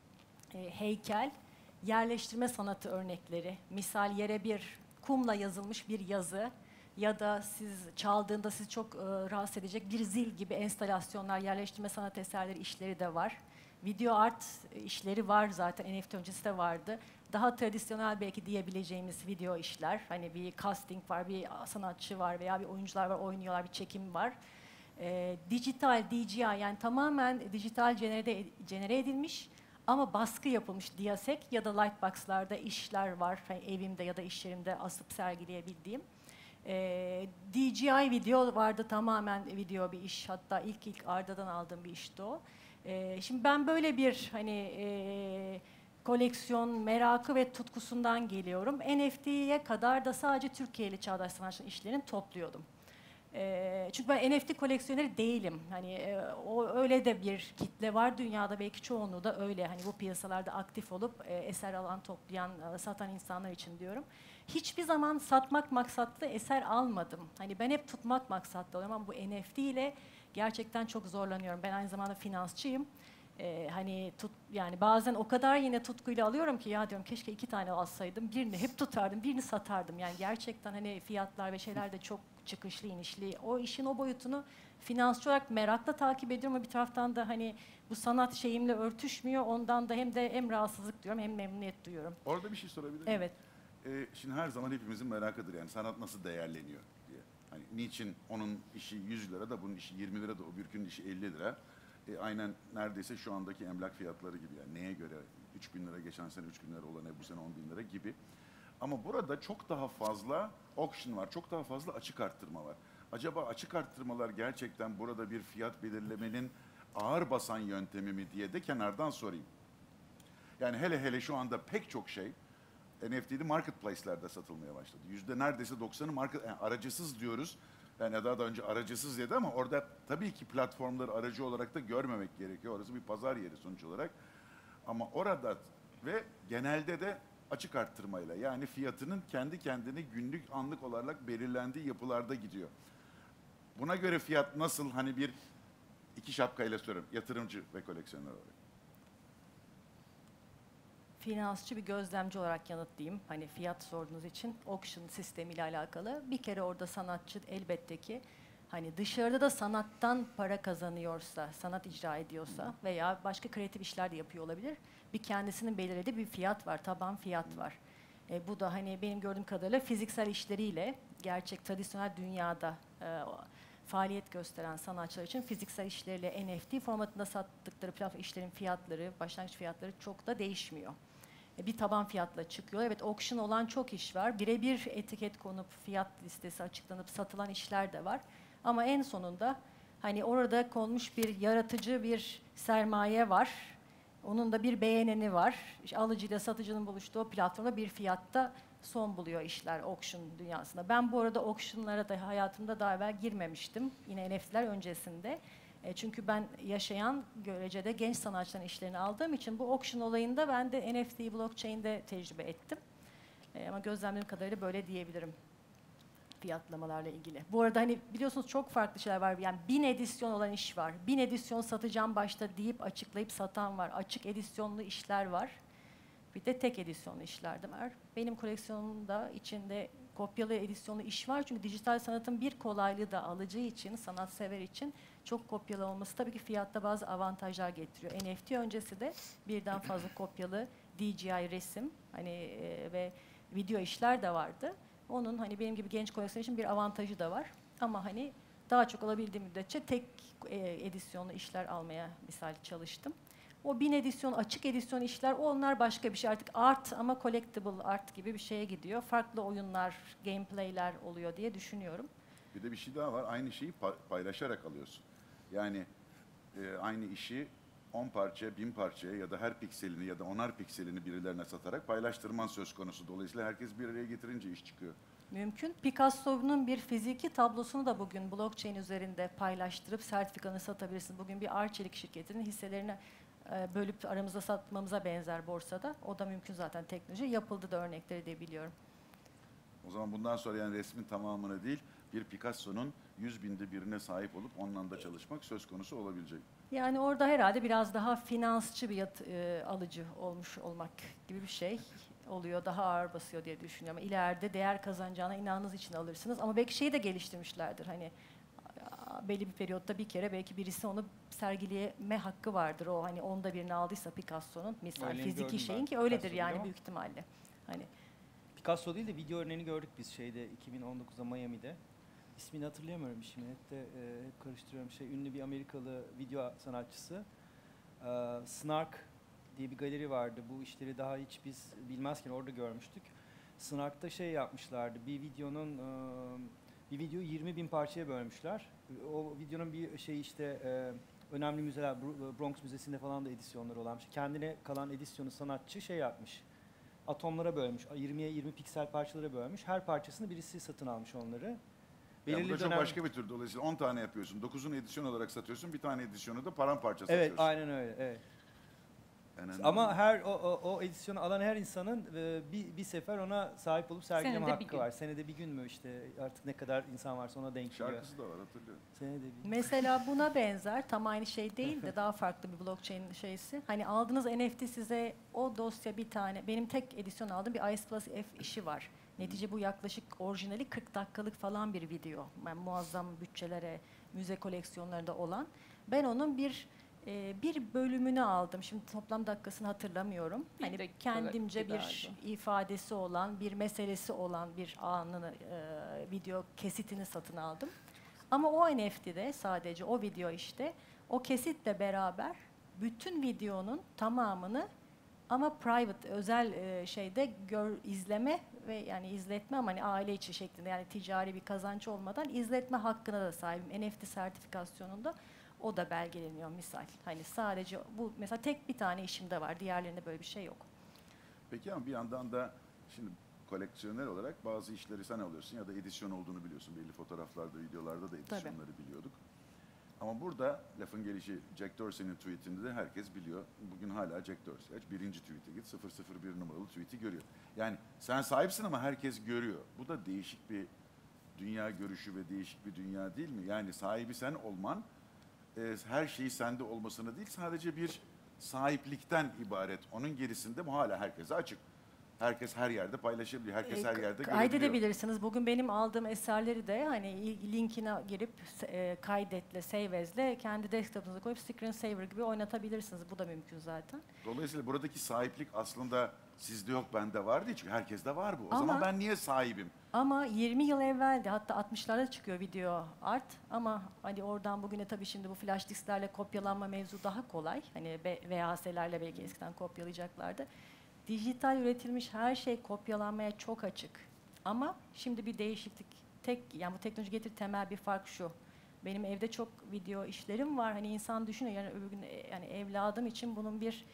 e, heykel, yerleştirme sanatı örnekleri, misal yere bir kumla yazılmış bir yazı ya da siz çaldığında sizi çok e, rahatsız edecek bir zil gibi enstalasyonlar, yerleştirme sanat eserleri işleri de var. Video art işleri var zaten, N F T öncesi de vardı. Daha tradisyonel belki diyebileceğimiz video işler. Hani bir casting var, bir sanatçı var veya bir oyuncular var, oynuyorlar, bir çekim var. Ee, dijital, D G I yani tamamen dijital genere, genere edilmiş ama baskı yapılmış Diasek ya da Lightbox'larda işler var. Hani evimde ya da iş yerimde asıp sergileyebildiğim. Ee, D G I video vardı, tamamen video bir iş. Hatta ilk ilk Arda'dan aldığım bir işti o. Ee, şimdi ben böyle bir hani e, koleksiyon merakı ve tutkusundan geliyorum. N F T'ye kadar da sadece Türkiye'li çağdaş sanatçıların işlerini topluyordum. Ee, çünkü ben N F T koleksiyoneri değilim. Hani e, o öyle de bir kitle var dünyada, belki çoğunluğu da öyle. Hani bu piyasalarda aktif olup e, eser alan, toplayan, e, satan insanlar için diyorum. Hiçbir zaman satmak maksatlı eser almadım. Hani ben hep tutmak maksatlı alıyorum ama bu N F T ile gerçekten çok zorlanıyorum. Ben aynı zamanda finansçıyım. Ee, hani tut, yani bazen o kadar yine tutkuyla alıyorum ki ya diyorum keşke iki tane alsaydım. Birini hep tutardım, birini satardım. Yani gerçekten hani fiyatlar ve şeyler de çok çıkışlı inişli. O işin o boyutunu finansçı olarak merakla takip ediyorum ama bir taraftan da hani bu sanat şeyimle örtüşmüyor. Ondan da hem de hem rahatsızlık duyuyorum hem memnuniyet duyuyorum. Orada bir şey sorabilir miyim? Evet. Ee, şimdi her zaman hepimizin merakıdır yani sanat nasıl değerleniyor diye. Hani niçin onun işi yüz lira da bunun işi yirmi lira da o Bürk'ün işi elli lira. E, aynen neredeyse şu andaki emlak fiyatları gibi yani neye göre üç bin lira geçen sene üç bin lira olan ev bu sene on bin lira gibi. Ama burada çok daha fazla auction var, çok daha fazla açık arttırma var. Acaba açık arttırmalar gerçekten burada bir fiyat belirlemenin ağır basan yöntemi mi diye de kenardan sorayım. Yani hele hele şu anda pek çok şey N F T'li marketplace'lerde satılmaya başladı. Yüzde neredeyse doksanı market, yani aracısız diyoruz. Yani daha da önce aracısız dedi ama orada tabii ki platformları aracı olarak da görmemek gerekiyor. Orası bir pazar yeri sonuç olarak. Ama orada ve genelde de açık arttırmayla yani fiyatının kendi kendine günlük anlık olarak belirlendiği yapılarda gidiyor. Buna göre fiyat nasıl hani bir iki şapkayla soruyorum yatırımcı ve koleksiyoner olarak. Finansçı bir gözlemci olarak yanıtlayayım. Hani fiyat sorduğunuz için auction sistemiyle alakalı. Bir kere orada sanatçı elbette ki hani dışarıda da sanattan para kazanıyorsa, sanat icra ediyorsa veya başka kreatif işler de yapıyor olabilir. Bir kendisinin belirlediği bir fiyat var, taban fiyat var. E, bu da hani benim gördüğüm kadarıyla fiziksel işleriyle gerçek tradisyonel dünyada e, faaliyet gösteren sanatçılar için fiziksel işleriyle N F T formatında sattıkları platform işlerin fiyatları, başlangıç fiyatları çok da değişmiyor. Bir taban fiyatla çıkıyor. Evet, auction olan çok iş var. Birebir etiket konup fiyat listesi açıklanıp satılan işler de var. Ama en sonunda hani orada konmuş bir yaratıcı bir sermaye var. Onun da bir beğeneni var. İşte alıcıyla satıcının buluştuğu platformda bir fiyatta son buluyor işler auction dünyasında. Ben bu arada auctionlara da hayatımda daha evvel girmemiştim. Yine N F T'ler öncesinde. E, çünkü ben yaşayan görecede genç sanatçıların işlerini aldığım için bu auction olayında ben de N F T blockchain'de tecrübe ettim. E, ama gözlemlediğim kadarıyla böyle diyebilirim fiyatlamalarla ilgili. Bu arada hani biliyorsunuz çok farklı şeyler var. Yani bin edisyon olan iş var. Bin edisyon satacağım başta deyip açıklayıp satan var. Açık edisyonlu işler var. Bir de tek edisyonlu işler de var. Benim koleksiyonumda içinde kopyalı edisyonlu iş var. Çünkü dijital sanatın bir kolaylığı da alıcı için, sanatsever için çok kopyalı olması tabii ki fiyatta bazı avantajlar getiriyor. N F T öncesi de birden fazla kopyalı D J I resim hani e, ve video işler de vardı. Onun hani benim gibi genç koleksiyon için bir avantajı da var. Ama hani daha çok olabildiği müddetçe tek e, edisyonlu işler almaya misal çalıştım. O bin edisyon, açık edisyon işler, onlar başka bir şey. Artık art ama collectible art gibi bir şeye gidiyor. Farklı oyunlar, gameplay'ler oluyor diye düşünüyorum. Bir de bir şey daha var. Aynı şeyi pa- paylaşarak alıyorsun. Yani e, aynı işi on parçaya, bin parçaya ya da her pikselini ya da onar pikselini birilerine satarak paylaştırman söz konusu. Dolayısıyla herkes bir araya getirince iş çıkıyor. Mümkün. Picasso'nun bir fiziki tablosunu da bugün blockchain üzerinde paylaştırıp sertifikanı satabilirsin. Bugün bir Arçelik şirketinin hisselerini e, bölüp aramızda satmamıza benzer borsada. O da mümkün zaten teknoloji. Yapıldı da örnekleri de biliyorum. O zaman bundan sonra yani resmin tamamını değil, bir Picasso'nun yüz binde birine sahip olup onunla da çalışmak söz konusu olabilecek. Yani orada herhalde biraz daha finansçı bir yat, e, alıcı olmuş olmak gibi bir şey oluyor. Daha ağır basıyor diye düşünüyorum. İleride değer kazanacağına inandığınız için alırsınız. Ama belki şeyi de geliştirmişlerdir. Hani belli bir periyotta bir kere belki birisi onu sergileme hakkı vardır. O hani onda birini aldıysa Picasso'nun misal Öyleni fiziki gördüm şeyin ben. ki öyledir Picasso yani değil ama. büyük ihtimalle. Hani Picasso değil de video örneğini gördük biz şeyde iki bin on dokuzda Miami'de. İsmini hatırlayamıyorum şimdi. Hep de e, hep karıştırıyorum. Şey ünlü bir Amerikalı video sanatçısı. E, Snark diye bir galeri vardı. Bu işleri daha hiç biz bilmezken orada görmüştük. Snark'ta şey yapmışlardı. Bir videonun e, bir videoyu yirmi bin parçaya bölmüşler. O videonun bir şey işte e, önemli müzeler, Bronx Müzesi'nde falan da edisyonları olan. Kendine kalan edisyonu sanatçı şey yapmış. Atomlara bölmüş. yirmiye yirmi piksel parçalara bölmüş. Her parçasını birisi satın almış onları. Yani bu da çok dönem- başka bir tür. Dolayısıyla on tane yapıyorsun. dokuzunu edisyon olarak satıyorsun. Bir tane edisyonu da paramparça Evet, satıyorsun. aynen öyle. Evet. Yani Ama her o, o, o edisyonu alan her insanın e, bir, bir sefer ona sahip olup sergileme Senede bir hakkı gün. var. Senede bir gün mü işte artık ne kadar insan varsa ona denk geliyor. şarkısı da var, hatırlıyorum. Senede bir. Mesela buna benzer, tam aynı şey değil de daha farklı bir blockchain şeysi. Hani aldığınız N F T size o dosya bir tane, benim tek edisyon aldığım bir Ice Plus F işi var. Netice bu yaklaşık orijinali kırk dakikalık falan bir video. Yani muazzam bütçelere, müze koleksiyonlarında olan. Ben onun bir e, bir bölümünü aldım. Şimdi toplam dakikasını hatırlamıyorum. Bir Hani dakika kendimce bir galiba. ifadesi olan, bir meselesi olan bir anını, e, video kesitini satın aldım. Ama o N F T'de sadece o video işte o kesitle beraber bütün videonun tamamını ama private, özel e, şeyde gör, izleme ve yani izletme ama hani aile içi şeklinde, yani ticari bir kazanç olmadan izletme hakkına da sahibim. N F T sertifikasyonunda o da belgeleniyor misal. Hani sadece bu mesela tek bir tane işimde var. Diğerlerinde böyle bir şey yok. Peki ama bir yandan da şimdi koleksiyoner olarak bazı işleri sen alıyorsun ya da edisyon olduğunu biliyorsun. Belli fotoğraflarda, videolarda da edisyonları biliyorduk. Ama burada lafın gelişi Jack Dorsey'nin tweetinde de herkes biliyor. Bugün hala Jack Dorsey. Aç birinci tweet'e git, sıfır sıfır bir numaralı tweet'i görüyor. Yani sen sahipsin ama herkes görüyor. Bu da değişik bir dünya görüşü ve değişik bir dünya değil mi? Yani sahibi sen olman, e, her şeyi sende olmasını değil, sadece bir sahiplikten ibaret. Onun gerisinde bu hala herkese açık. Herkes her yerde paylaşabiliyor. Herkes E, her yerde görebiliyor. Kaydedebilirsiniz. Bugün benim aldığım eserleri de hani il- linkine girip e, kaydetle, save as'le kendi desktopunuza koyup screen saver gibi oynatabilirsiniz. Bu da mümkün zaten. Dolayısıyla buradaki sahiplik aslında sizde yok, bende var değil. Çünkü herkeste var bu. O Ama- zaman ben niye sahibim? Ama yirmi yıl evveldi, hatta altmışlarda çıkıyor video art, ama hani oradan bugüne tabii şimdi bu flash disklerle kopyalanma mevzu daha kolay. Hani be- V H S'lerle belki eskiden kopyalayacaklardı. Dijital üretilmiş her şey kopyalanmaya çok açık. Ama şimdi bir değişiklik, tek yani bu teknoloji getir temel bir fark şu. Benim evde çok video işlerim var. Hani insan düşünüyor, yani öbür gün e, yani evladım için bunun bir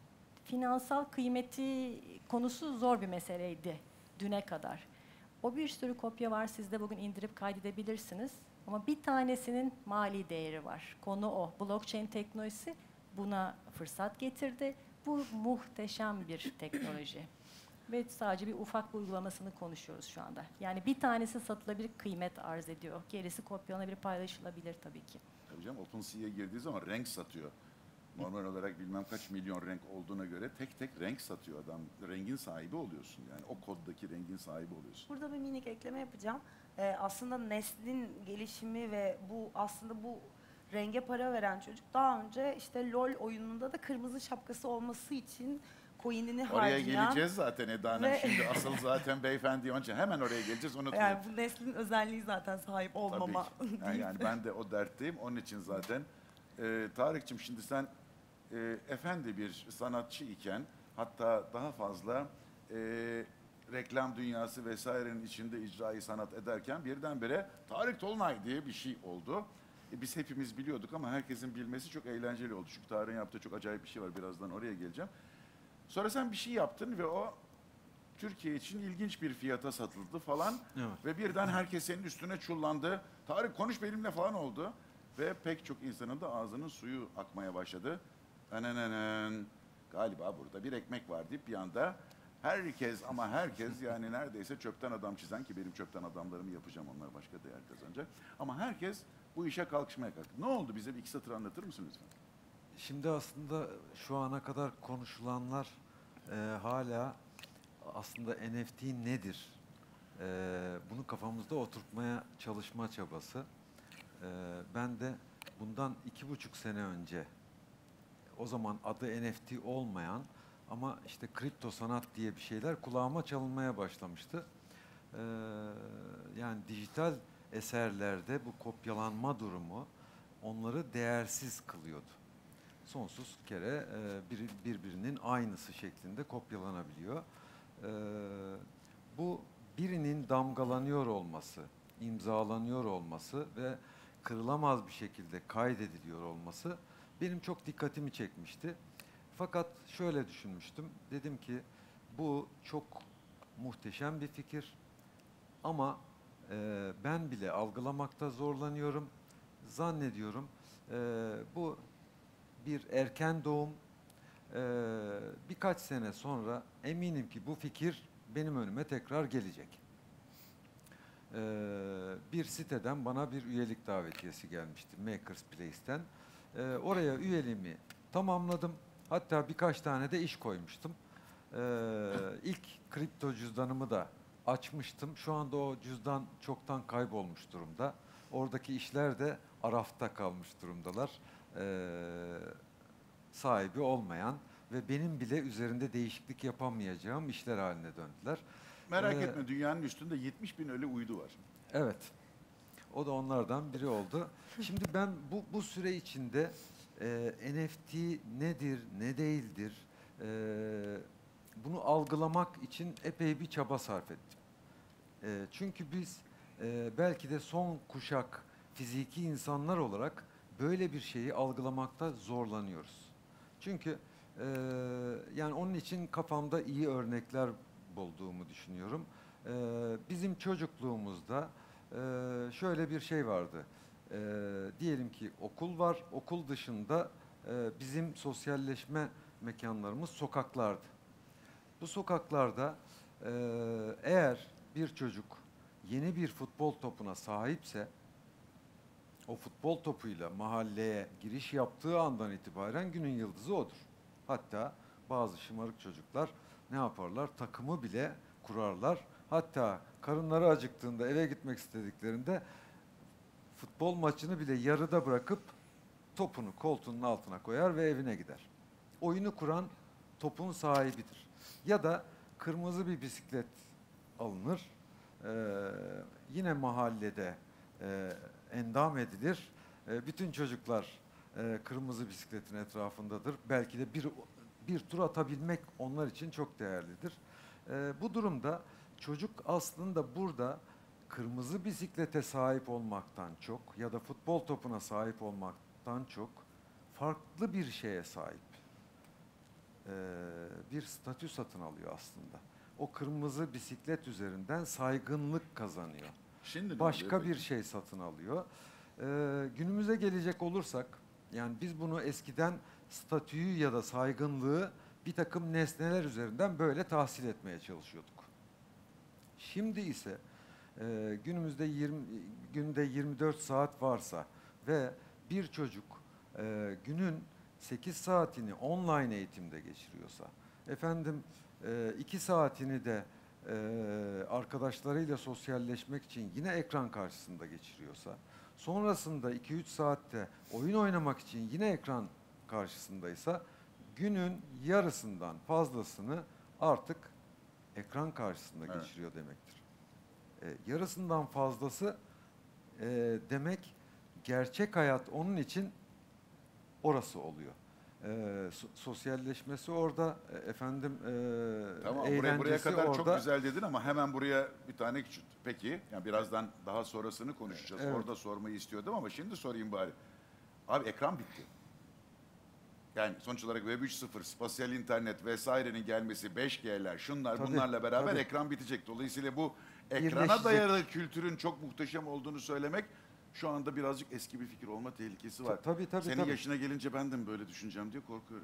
finansal kıymeti konusu zor bir meseleydi düne kadar. O bir sürü kopya var, siz de bugün indirip kaydedebilirsiniz. Ama bir tanesinin mali değeri var. Konu o. Blockchain teknolojisi buna fırsat getirdi. Bu muhteşem bir teknoloji. Ve sadece bir ufak bir uygulamasını konuşuyoruz şu anda. Yani bir tanesi satılabilir, kıymet arz ediyor. Gerisi kopyalanabilir, paylaşılabilir tabii ki. Tabii canım, OpenSea'ya girdiği zaman renk satıyor. Normal olarak bilmem kaç milyon renk olduğuna göre tek tek renk satıyor adam. Rengin sahibi oluyorsun yani. O koddaki rengin sahibi oluyorsun. Burada bir minik ekleme yapacağım. Ee, aslında neslin gelişimi ve bu aslında bu renge para veren çocuk daha önce işte LoL oyununda da kırmızı şapkası olması için coin'ini Oraya harcayan. geleceğiz zaten Eda Hanım. Ve- Şimdi asıl zaten beyefendi onun için hemen oraya geleceğiz. Unutmayın. Yani bu neslin özelliği zaten sahip olmama. Tabii ki. Yani, değil. yani ben de o dertteyim. Onun için zaten. Ee, Tarık'cığım şimdi sen e, efendi bir sanatçı iken, hatta daha fazla e, reklam dünyası vesairenin içinde icrayı sanat ederken birdenbire Tarık Tolunay diye bir şey oldu. E, biz hepimiz biliyorduk ama herkesin bilmesi çok eğlenceli oldu. Çünkü Tarık'ın yaptığı çok acayip bir şey var. Birazdan oraya geleceğim. Sonra sen bir şey yaptın ve o Türkiye için ilginç bir fiyata satıldı falan. Evet. Ve birden herkes senin üstüne çullandı. Tarık konuş benimle falan oldu. Ve pek çok insanın da ağzının suyu akmaya başladı. Enenenen, galiba burada bir ekmek var deyip bir anda herkes ama herkes, yani neredeyse çöpten adam çizen, ki benim çöpten adamlarımı yapacağım, onlar başka değer kazanacak. Ama herkes bu işe kalkışmaya kalktı. Ne oldu, bize bir iki satır anlatır mısın lütfen? Şimdi aslında şu ana kadar konuşulanlar e, hala aslında N F T nedir? E, bunu kafamızda oturtmaya çalışma çabası. E, ben de bundan iki buçuk sene önce, o zaman adı N F T olmayan ama işte kripto sanat diye bir şeyler kulağıma çalınmaya başlamıştı. E, yani dijital eserlerde bu kopyalanma durumu onları değersiz kılıyordu. Sonsuz kere e, bir, birbirinin aynısı şeklinde kopyalanabiliyor. E, bu birinin damgalanıyor olması, imzalanıyor olması ve kırılamaz bir şekilde kaydediliyor olması benim çok dikkatimi çekmişti. Fakat şöyle düşünmüştüm, dedim ki bu çok muhteşem bir fikir ama e, ben bile algılamakta zorlanıyorum. Zannediyorum e, bu bir erken doğum, e, birkaç sene sonra eminim ki bu fikir benim önüme tekrar gelecek. E, bir siteden bana bir üyelik davetiyesi gelmişti, Makers Place'ten. E, oraya üyeliğimi tamamladım. Hatta birkaç tane de iş koymuştum. E, ilk kripto cüzdanımı da açmıştım. Şu anda o cüzdan çoktan kaybolmuş durumda. Oradaki işler de arafta kalmış durumdalar. Ee, sahibi olmayan ve benim bile üzerinde değişiklik yapamayacağım işler haline döndüler. Merak Ee, etme, dünyanın üstünde yetmiş bin öyle uydu var. Evet. O da onlardan biri oldu. Şimdi ben bu bu süre içinde e, N F T nedir, ne değildir, e, bunu algılamak için epey bir çaba sarf ettim. E, çünkü biz e, belki de son kuşak fiziki insanlar olarak böyle bir şeyi algılamakta zorlanıyoruz. Çünkü e, yani onun için kafamda iyi örnekler bulduğumu düşünüyorum. E, bizim çocukluğumuzda e, şöyle bir şey vardı. E, diyelim ki okul var, okul dışında e, bizim sosyalleşme mekanlarımız sokaklardı. Bu sokaklarda e, eğer bir çocuk yeni bir futbol topuna sahipse, o futbol topuyla mahalleye giriş yaptığı andan itibaren günün yıldızı odur. Hatta bazı şımarık çocuklar ne yaparlar? Takımı bile kurarlar. Hatta karınları acıktığında, eve gitmek istediklerinde futbol maçını bile yarıda bırakıp topunu koltuğunun altına koyar ve evine gider. Oyunu kuran topun sahibidir. Ya da kırmızı bir bisiklet alınır. Ee, yine mahallede e, endam edilir. E, bütün çocuklar e, kırmızı bisikletin etrafındadır. Belki de bir bir tur atabilmek onlar için çok değerlidir. E, bu durumda çocuk aslında burada kırmızı bisiklete sahip olmaktan çok ya da futbol topuna sahip olmaktan çok farklı bir şeye sahip. E, bir statü satın alıyor aslında. O kırmızı bisiklet üzerinden saygınlık kazanıyor. Şimdi ne Başka oluyor bir peki? şey satın alıyor. Ee, günümüze gelecek olursak, yani biz bunu eskiden statüyü ya da saygınlığı bir takım nesneler üzerinden böyle tahsil etmeye çalışıyorduk. Şimdi ise e, günümüzde yirmi, günde yirmi dört saat varsa ve bir çocuk e, günün sekiz saatini online eğitimde geçiriyorsa, efendim e, iki saatini de e, arkadaşlarıyla sosyalleşmek için yine ekran karşısında geçiriyorsa, sonrasında iki üç saatte oyun oynamak için yine ekran karşısındaysa, günün yarısından fazlasını artık ekran karşısında Evet. geçiriyor demektir. E, yarısından fazlası e, demek gerçek hayat onun için orası oluyor. E, so- sosyalleşmesi orada, e, efendim e, Tamam, buraya, buraya eğlencesi kadar orada. çok güzel dedin ama hemen buraya bir tane küçült. Peki, yani birazdan daha sonrasını konuşacağız. Evet. Orada sormayı istiyordum ama şimdi sorayım bari. Abi ekran bitti. Yani sonuç olarak Web üç nokta sıfır, spasyal internet vesairenin gelmesi, beş G'ler, şunlar Tabii, bunlarla beraber tabii. ekran bitecek. Dolayısıyla bu ekrana Birleşecek. dayalı kültürün çok muhteşem olduğunu söylemek şu anda birazcık eski bir fikir olma tehlikesi var. Ta- tabii, tabii, Senin tabii. yaşına gelince ben de mi böyle düşüneceğim diye korkuyorum.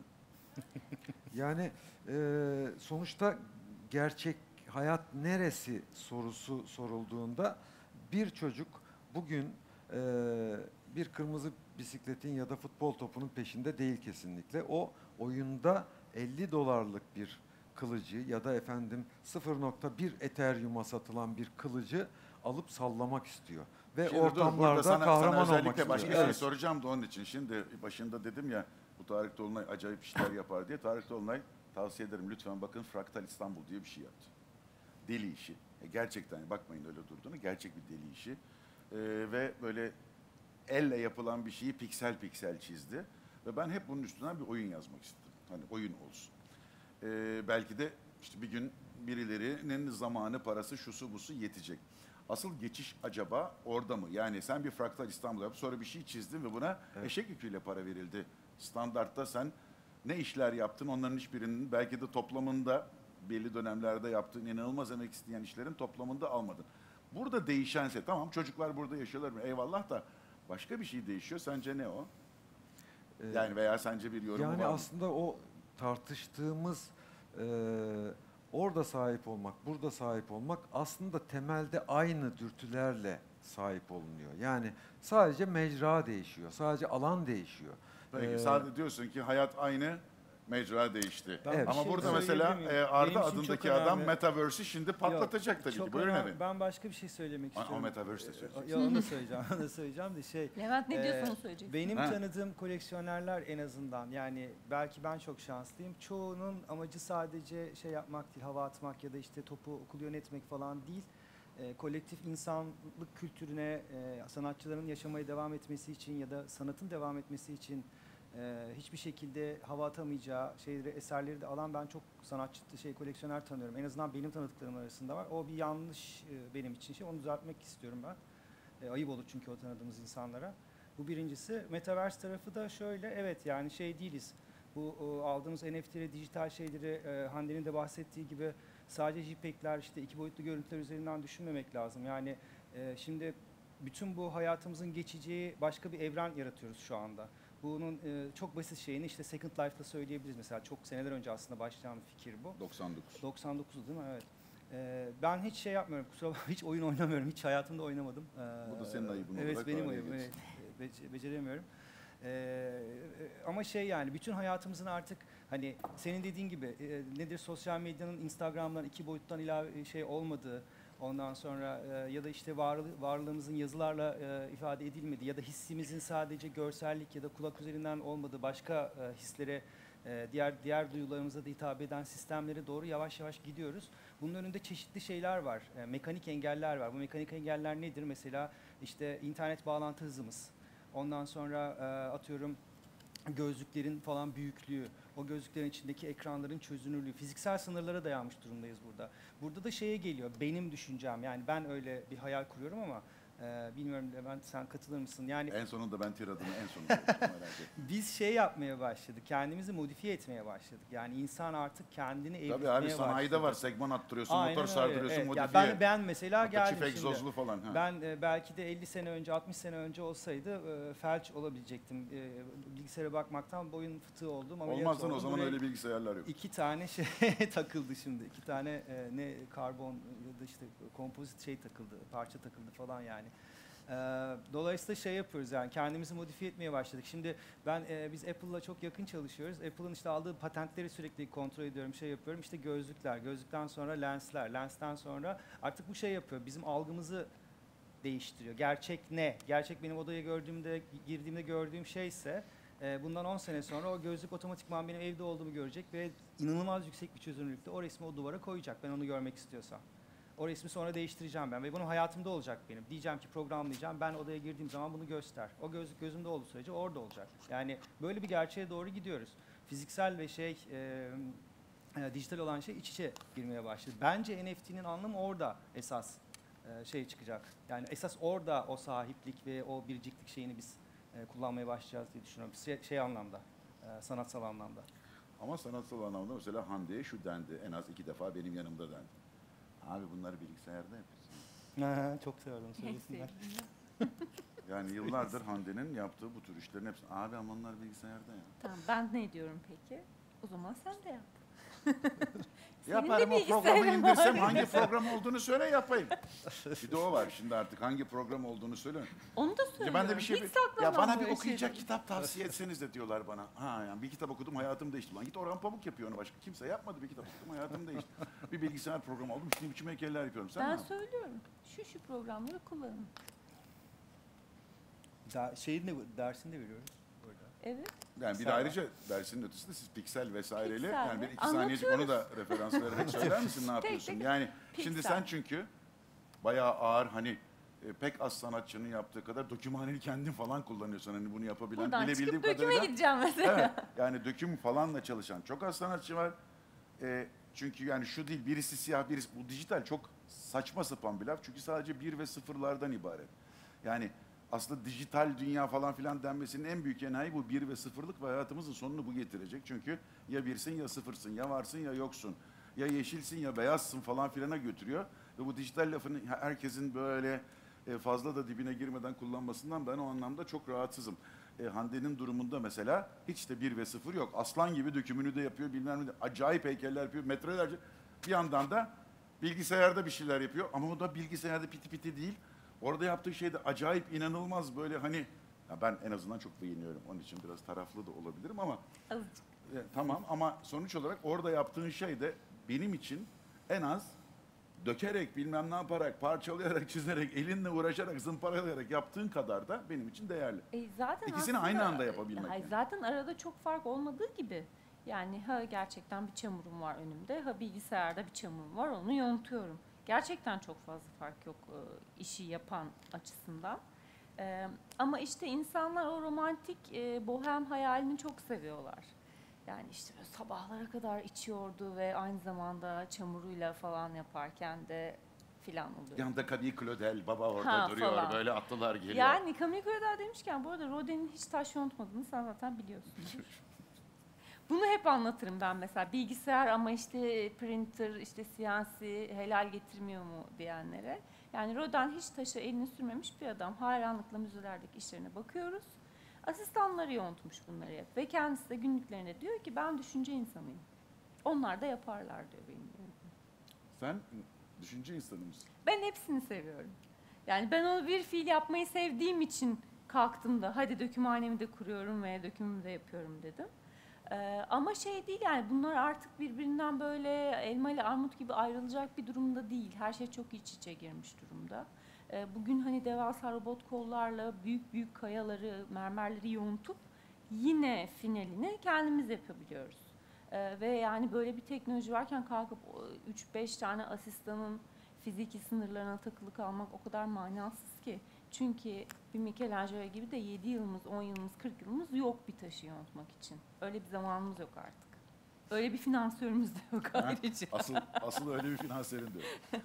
Yani e, sonuçta gerçek hayat neresi sorusu sorulduğunda bir çocuk bugün e, bir kırmızı bisikletin ya da futbol topunun peşinde değil kesinlikle. O oyunda elli dolarlık bir kılıcı ya da efendim sıfır nokta bir Ethereum'a satılan bir kılıcı alıp sallamak istiyor. Ve Şimdi dur, burada ortamlarda sana, kahraman sana özellikle olmak başka istiyor. şey soracağım da onun için. Şimdi başında dedim ya bu Tarık Dolunay acayip işler yapar diye. Tarık Dolunay tavsiye ederim lütfen bakın Fraktal İstanbul diye bir şey yaptı. Deli işi. E, gerçekten bakmayın öyle durduğunu. Gerçek bir deli işi. E, ve böyle elle yapılan bir şeyi piksel piksel çizdi. Ve ben hep bunun üstünden bir oyun yazmak istedim. Hani oyun olsun. E, belki de işte bir gün birilerinin zamanı, parası, şusu busu yetecek. Asıl geçiş acaba orada mı? Yani sen bir Fraktal İstanbul yapıp sonra bir şey çizdin ve buna Evet. eşek yüküyle para verildi. Standartta sen ne işler yaptın? Onların hiçbirinin belki de toplamında belli dönemlerde yaptığın inanılmaz emek isteyen işlerin toplamında almadın. Burada değişense tamam çocuklar burada yaşıyorlar mı? Eyvallah da başka bir şey değişiyor. Sence ne o? Ee, Yani veya sence bir yorum Yani var mı? aslında o tartıştığımız e, orada sahip olmak, burada sahip olmak aslında temelde aynı dürtülerle sahip olunuyor. Yani sadece mecra değişiyor, sadece alan değişiyor. Peki Ee, sadece diyorsun ki hayat aynı, mecra değişti. Ben Evet. bir Ama şey burada söyleyebilir mesela miyim? e, Arda Benim için çok adındaki adam önemli. Metaverse'i şimdi patlatacak Yok, tabii çok ki. Buyurun önemli. efendim. Ben başka bir şey söylemek Ha, o istiyorum. Metaverse de Ee, söyleyeceksin. Ya onu da söyleyeceğim. Onu da söyleyeceğim de şey. Levent ne diyorsa Ee, onu söyleyeceksin. Benim Ha. tanıdığım koleksiyonerler en azından, yani belki ben çok şanslıyım. Çoğunun amacı sadece şey yapmak değil, hava atmak ya da işte topu okulu yönetmek falan değil. Ee, kolektif insanlık kültürüne, e, sanatçıların yaşamaya devam etmesi için ya da sanatın devam etmesi için e, hiçbir şekilde hava atamayacağı şeyleri, eserleri de alan ben çok sanatçı, şey koleksiyoner tanıyorum. En azından benim tanıdıklarım arasında var. O bir yanlış e, benim için şey. Onu düzeltmek istiyorum ben. E, ayıp olur çünkü o tanıdığımız insanlara. Bu birincisi. Metaverse tarafı da şöyle, evet yani şey değiliz. Bu o, aldığımız N F T'leri, dijital şeyleri, e, Hande'nin de bahsettiği gibi sadece JPEG'ler, işte iki boyutlu görüntüler üzerinden düşünmemek lazım. Yani e, şimdi bütün bu hayatımızın geçeceği başka bir evren yaratıyoruz şu anda. Bunun e, çok basit şeyini işte Second Life'da söyleyebiliriz mesela. Çok seneler önce aslında başlayan bir fikir bu. doksan dokuz. doksan dokuz değil mi? Evet. Ee, ben hiç şey yapmıyorum, kusura bakma, hiç oyun oynamıyorum, hiç hayatımda oynamadım. Ee, Bu da senin ayıbın Evet, olarak benim hale ayıbım, gelsin. evet. Bece- beceremiyorum. Ee, ama şey yani bütün hayatımızın artık hani senin dediğin gibi e, nedir sosyal medyanın Instagram'dan iki boyuttan ilave şey olmadığı, ondan sonra e, ya da işte varlı, varlığımızın yazılarla e, ifade edilmediği ya da hissimizin sadece görsellik ya da kulak üzerinden olmadığı başka e, hislere, e, diğer diğer duyularımıza da hitap eden sistemlere doğru yavaş yavaş gidiyoruz. Bunun önünde çeşitli şeyler var, e, mekanik engeller var. Bu mekanik engeller nedir? Mesela işte internet bağlantı hızımız. Ondan sonra e, atıyorum gözlüklerin falan büyüklüğü, o gözlüklerin içindeki ekranların çözünürlüğü, fiziksel sınırlara dayanmış durumdayız burada. Burada da şeye geliyor, benim düşüncem, yani ben öyle bir hayal kuruyorum ama e, bilmiyorum Levent sen katılır mısın? Yani En sonunda ben tiradını en sonunda yapacağım, merak etme. biz şey yapmaya başladık, kendimizi modifiye etmeye başladık. Yani insan artık kendini evritmeye Tabii abi sanayide başladı. var, segman attırıyorsun, Aynen motor öyle, sardırıyorsun, evet. Ya modifiye. ben, ben mesela Hatta geldim çift şimdi. egzozlu falan. Ha. Ben e, belki de elli sene önce, altmış sene önce olsaydı e, felç olabilecektim. E, bilgisayara bakmaktan boyun fıtığı oldum. ameliyat Olmazdan o oldum. zaman Buraya öyle bilgisayarlar yok. İki tane şey takıldı şimdi. İki tane e, ne karbon ya da işte kompozit şey takıldı, parça takıldı falan yani. E, dolayısıyla şey yapıyoruz yani kendimizi modifiye etmeye başladık. Şimdi ben e, biz Apple'la çok yakın çalışıyoruz. Apple'ın işte aldığı patentleri sürekli kontrol ediyorum, şey yapıyorum. İşte gözlükler, gözlükten sonra lensler, lensten sonra artık bu şey yapıyor. Bizim algımızı değiştiriyor. Gerçek ne? Gerçek benim odaya gördüğümde, girdiğimde gördüğüm şeyse e, bundan on sene sonra o gözlük otomatikman benim evde olduğumu görecek ve inanılmaz yüksek bir çözünürlükte o resmi o duvara koyacak ben onu görmek istiyorsam. O resmi sonra değiştireceğim ben ve bunun hayatımda olacak benim. Diyeceğim ki programlayacağım, ben odaya girdiğim zaman bunu göster. O gözlük gözümde olduğu sürece orada olacak. Yani böyle bir gerçeğe doğru gidiyoruz. Fiziksel ve şey, e, e, dijital olan şey iç içe girmeye başladı. Bence N F T'nin anlamı orada esas e, şey çıkacak. Yani esas orada o sahiplik ve o biriciklik şeyini biz e, kullanmaya başlayacağız diye düşünüyorum. Şey, şey anlamda, e, sanatsal anlamda. Ama sanatsal anlamda mesela Hande'ye şu dendi, en az iki defa benim yanımda dendi. Abi bunları bilgisayarda yapıyorsun. Çok seviyorum En söylesinler. sevdiğim. Yani yıllardır Hande'nin yaptığı bu tür işlerin hepsi. Abi ama onlar bilgisayarda ya. Tamam ben ne diyorum peki? O zaman sen de yap. Senin Yaparım de o programı bilgisayarın var. indirsem hangi program olduğunu söyle yapayım. Bir de o var şimdi artık hangi program olduğunu söyle. Onu da Ya söylüyorum. ben de bir şey Hiç saklamam ya bana bir böyle okuyacak şeyleri. kitap tavsiye etseniz de diyorlar bana. Ha yani bir kitap okudum hayatım değişti. Lan git Orhan Pamuk yapıyor onu başka kimse yapmadı bir kitap okudum hayatım değişti. Bir bilgisayar programı oldum şimdi biçim heykeller yapıyorum. Sen ne Ben yapıyorsun? söylüyorum. Şu şu programları kullanın. Da, şeyin de dersini de veriyoruz burada. Evet. Yani bir de Sen- ayrıca dersinin ötesinde siz piksel vesaireyle Piksel yani bir mi? iki saniyecik onu da referans vererek söyler misin ne yapıyorsun? tek. Yani şimdi Piksel. sen çünkü bayağı ağır hani e, pek az sanatçının yaptığı kadar dokümaneri kendin falan kullanıyorsun hani bunu yapabilen Buradan bilebildiğim çıkıp döküme kadarıyla. gideceğim mesela. Evet yani döküm falanla çalışan çok az sanatçı var. E, çünkü yani şu değil birisi siyah birisi bu dijital çok saçma sapan bir laf çünkü sadece bir ve sıfırlardan ibaret. Yani aslında dijital dünya falan filan denmesinin en büyük enayi bu bir ve sıfırlık ve hayatımızın sonunu bu getirecek. Çünkü ya birsin ya sıfırsın, ya varsın ya yoksun, ya yeşilsin ya beyazsın falan filana götürüyor. Ve bu dijital lafını herkesin böyle fazla da dibine girmeden kullanmasından ben o anlamda çok rahatsızım. E, Hande'nin durumunda mesela hiç de bir ve sıfır yok. Aslan gibi dökümünü de yapıyor, bilmem ne de. Acayip heykeller yapıyor, metrelerce. Bir yandan da bilgisayarda bir şeyler yapıyor. Ama o da bilgisayarda piti piti değil. Orada yaptığı şey de acayip, inanılmaz böyle hani... Ya ben en azından çok beğeniyorum. Onun için biraz taraflı da olabilirim ama... Azıcık. E, tamam ama sonuç olarak orada yaptığın şey de benim için en az dökerek, bilmem ne yaparak, parçalayarak, çizerek, elinle uğraşarak, zımparalayarak yaptığın kadar da benim için değerli. E zaten İkisini aslında- aynı anda yapabilmek Ay, yani. zaten arada çok fark olmadığı gibi. Yani ha gerçekten bir çamurum var önümde, ha bilgisayarda bir çamurum var, onu yontuyorum. Gerçekten çok fazla fark yok e, işi yapan açısından. E, ama işte insanlar o romantik e, bohem hayalini çok seviyorlar. Yani işte böyle sabahlara kadar içiyordu ve aynı zamanda çamuruyla falan yaparken de filan oluyor. Yanında Camille Claudel, baba orada Ha, duruyor, falan. böyle atlılar geliyor. Yani Camille Claudel demişken bu arada Rodin'in hiç taş yontmadığını sen zaten biliyorsun. Bunu hep anlatırım ben mesela, bilgisayar ama işte printer, işte C N C helal getirmiyor mu diyenlere. Yani Rodin hiç taşa elini sürmemiş bir adam. Hayranlıkla müzelerdeki işlerine bakıyoruz. Asistanları yontmuş bunları hep ve kendisi de günlüklerinde diyor ki ben düşünce insanıyım. Onlar da yaparlar diyor benim gibi. Sen düşünce insanı mısın? Ben hepsini seviyorum. Yani ben onu bir fiil yapmayı sevdiğim için kalktım da hadi dökümhanemi de kuruyorum ve dökümümü de yapıyorum dedim. Ee, ama şey değil yani, bunlar artık birbirinden böyle elma ile armut gibi ayrılacak bir durumda değil. Her şey çok iç içe girmiş durumda. Ee, bugün hani devasa robot kollarla büyük büyük kayaları, mermerleri yontup yine finalini kendimiz yapabiliyoruz. Ee, ve yani böyle bir teknoloji varken kalkıp üç beş tane asistanın fiziki sınırlarına takılı kalmak o kadar manasız ki. Çünkü bir Michelangelo gibi de yedi yılımız, on yılımız, kırk yılımız yok bir taşı yontmak için. Öyle bir zamanımız yok artık. Öyle bir finansörümüz de yok Ha, ayrıca. asıl, asıl öyle bir finansörün de yok.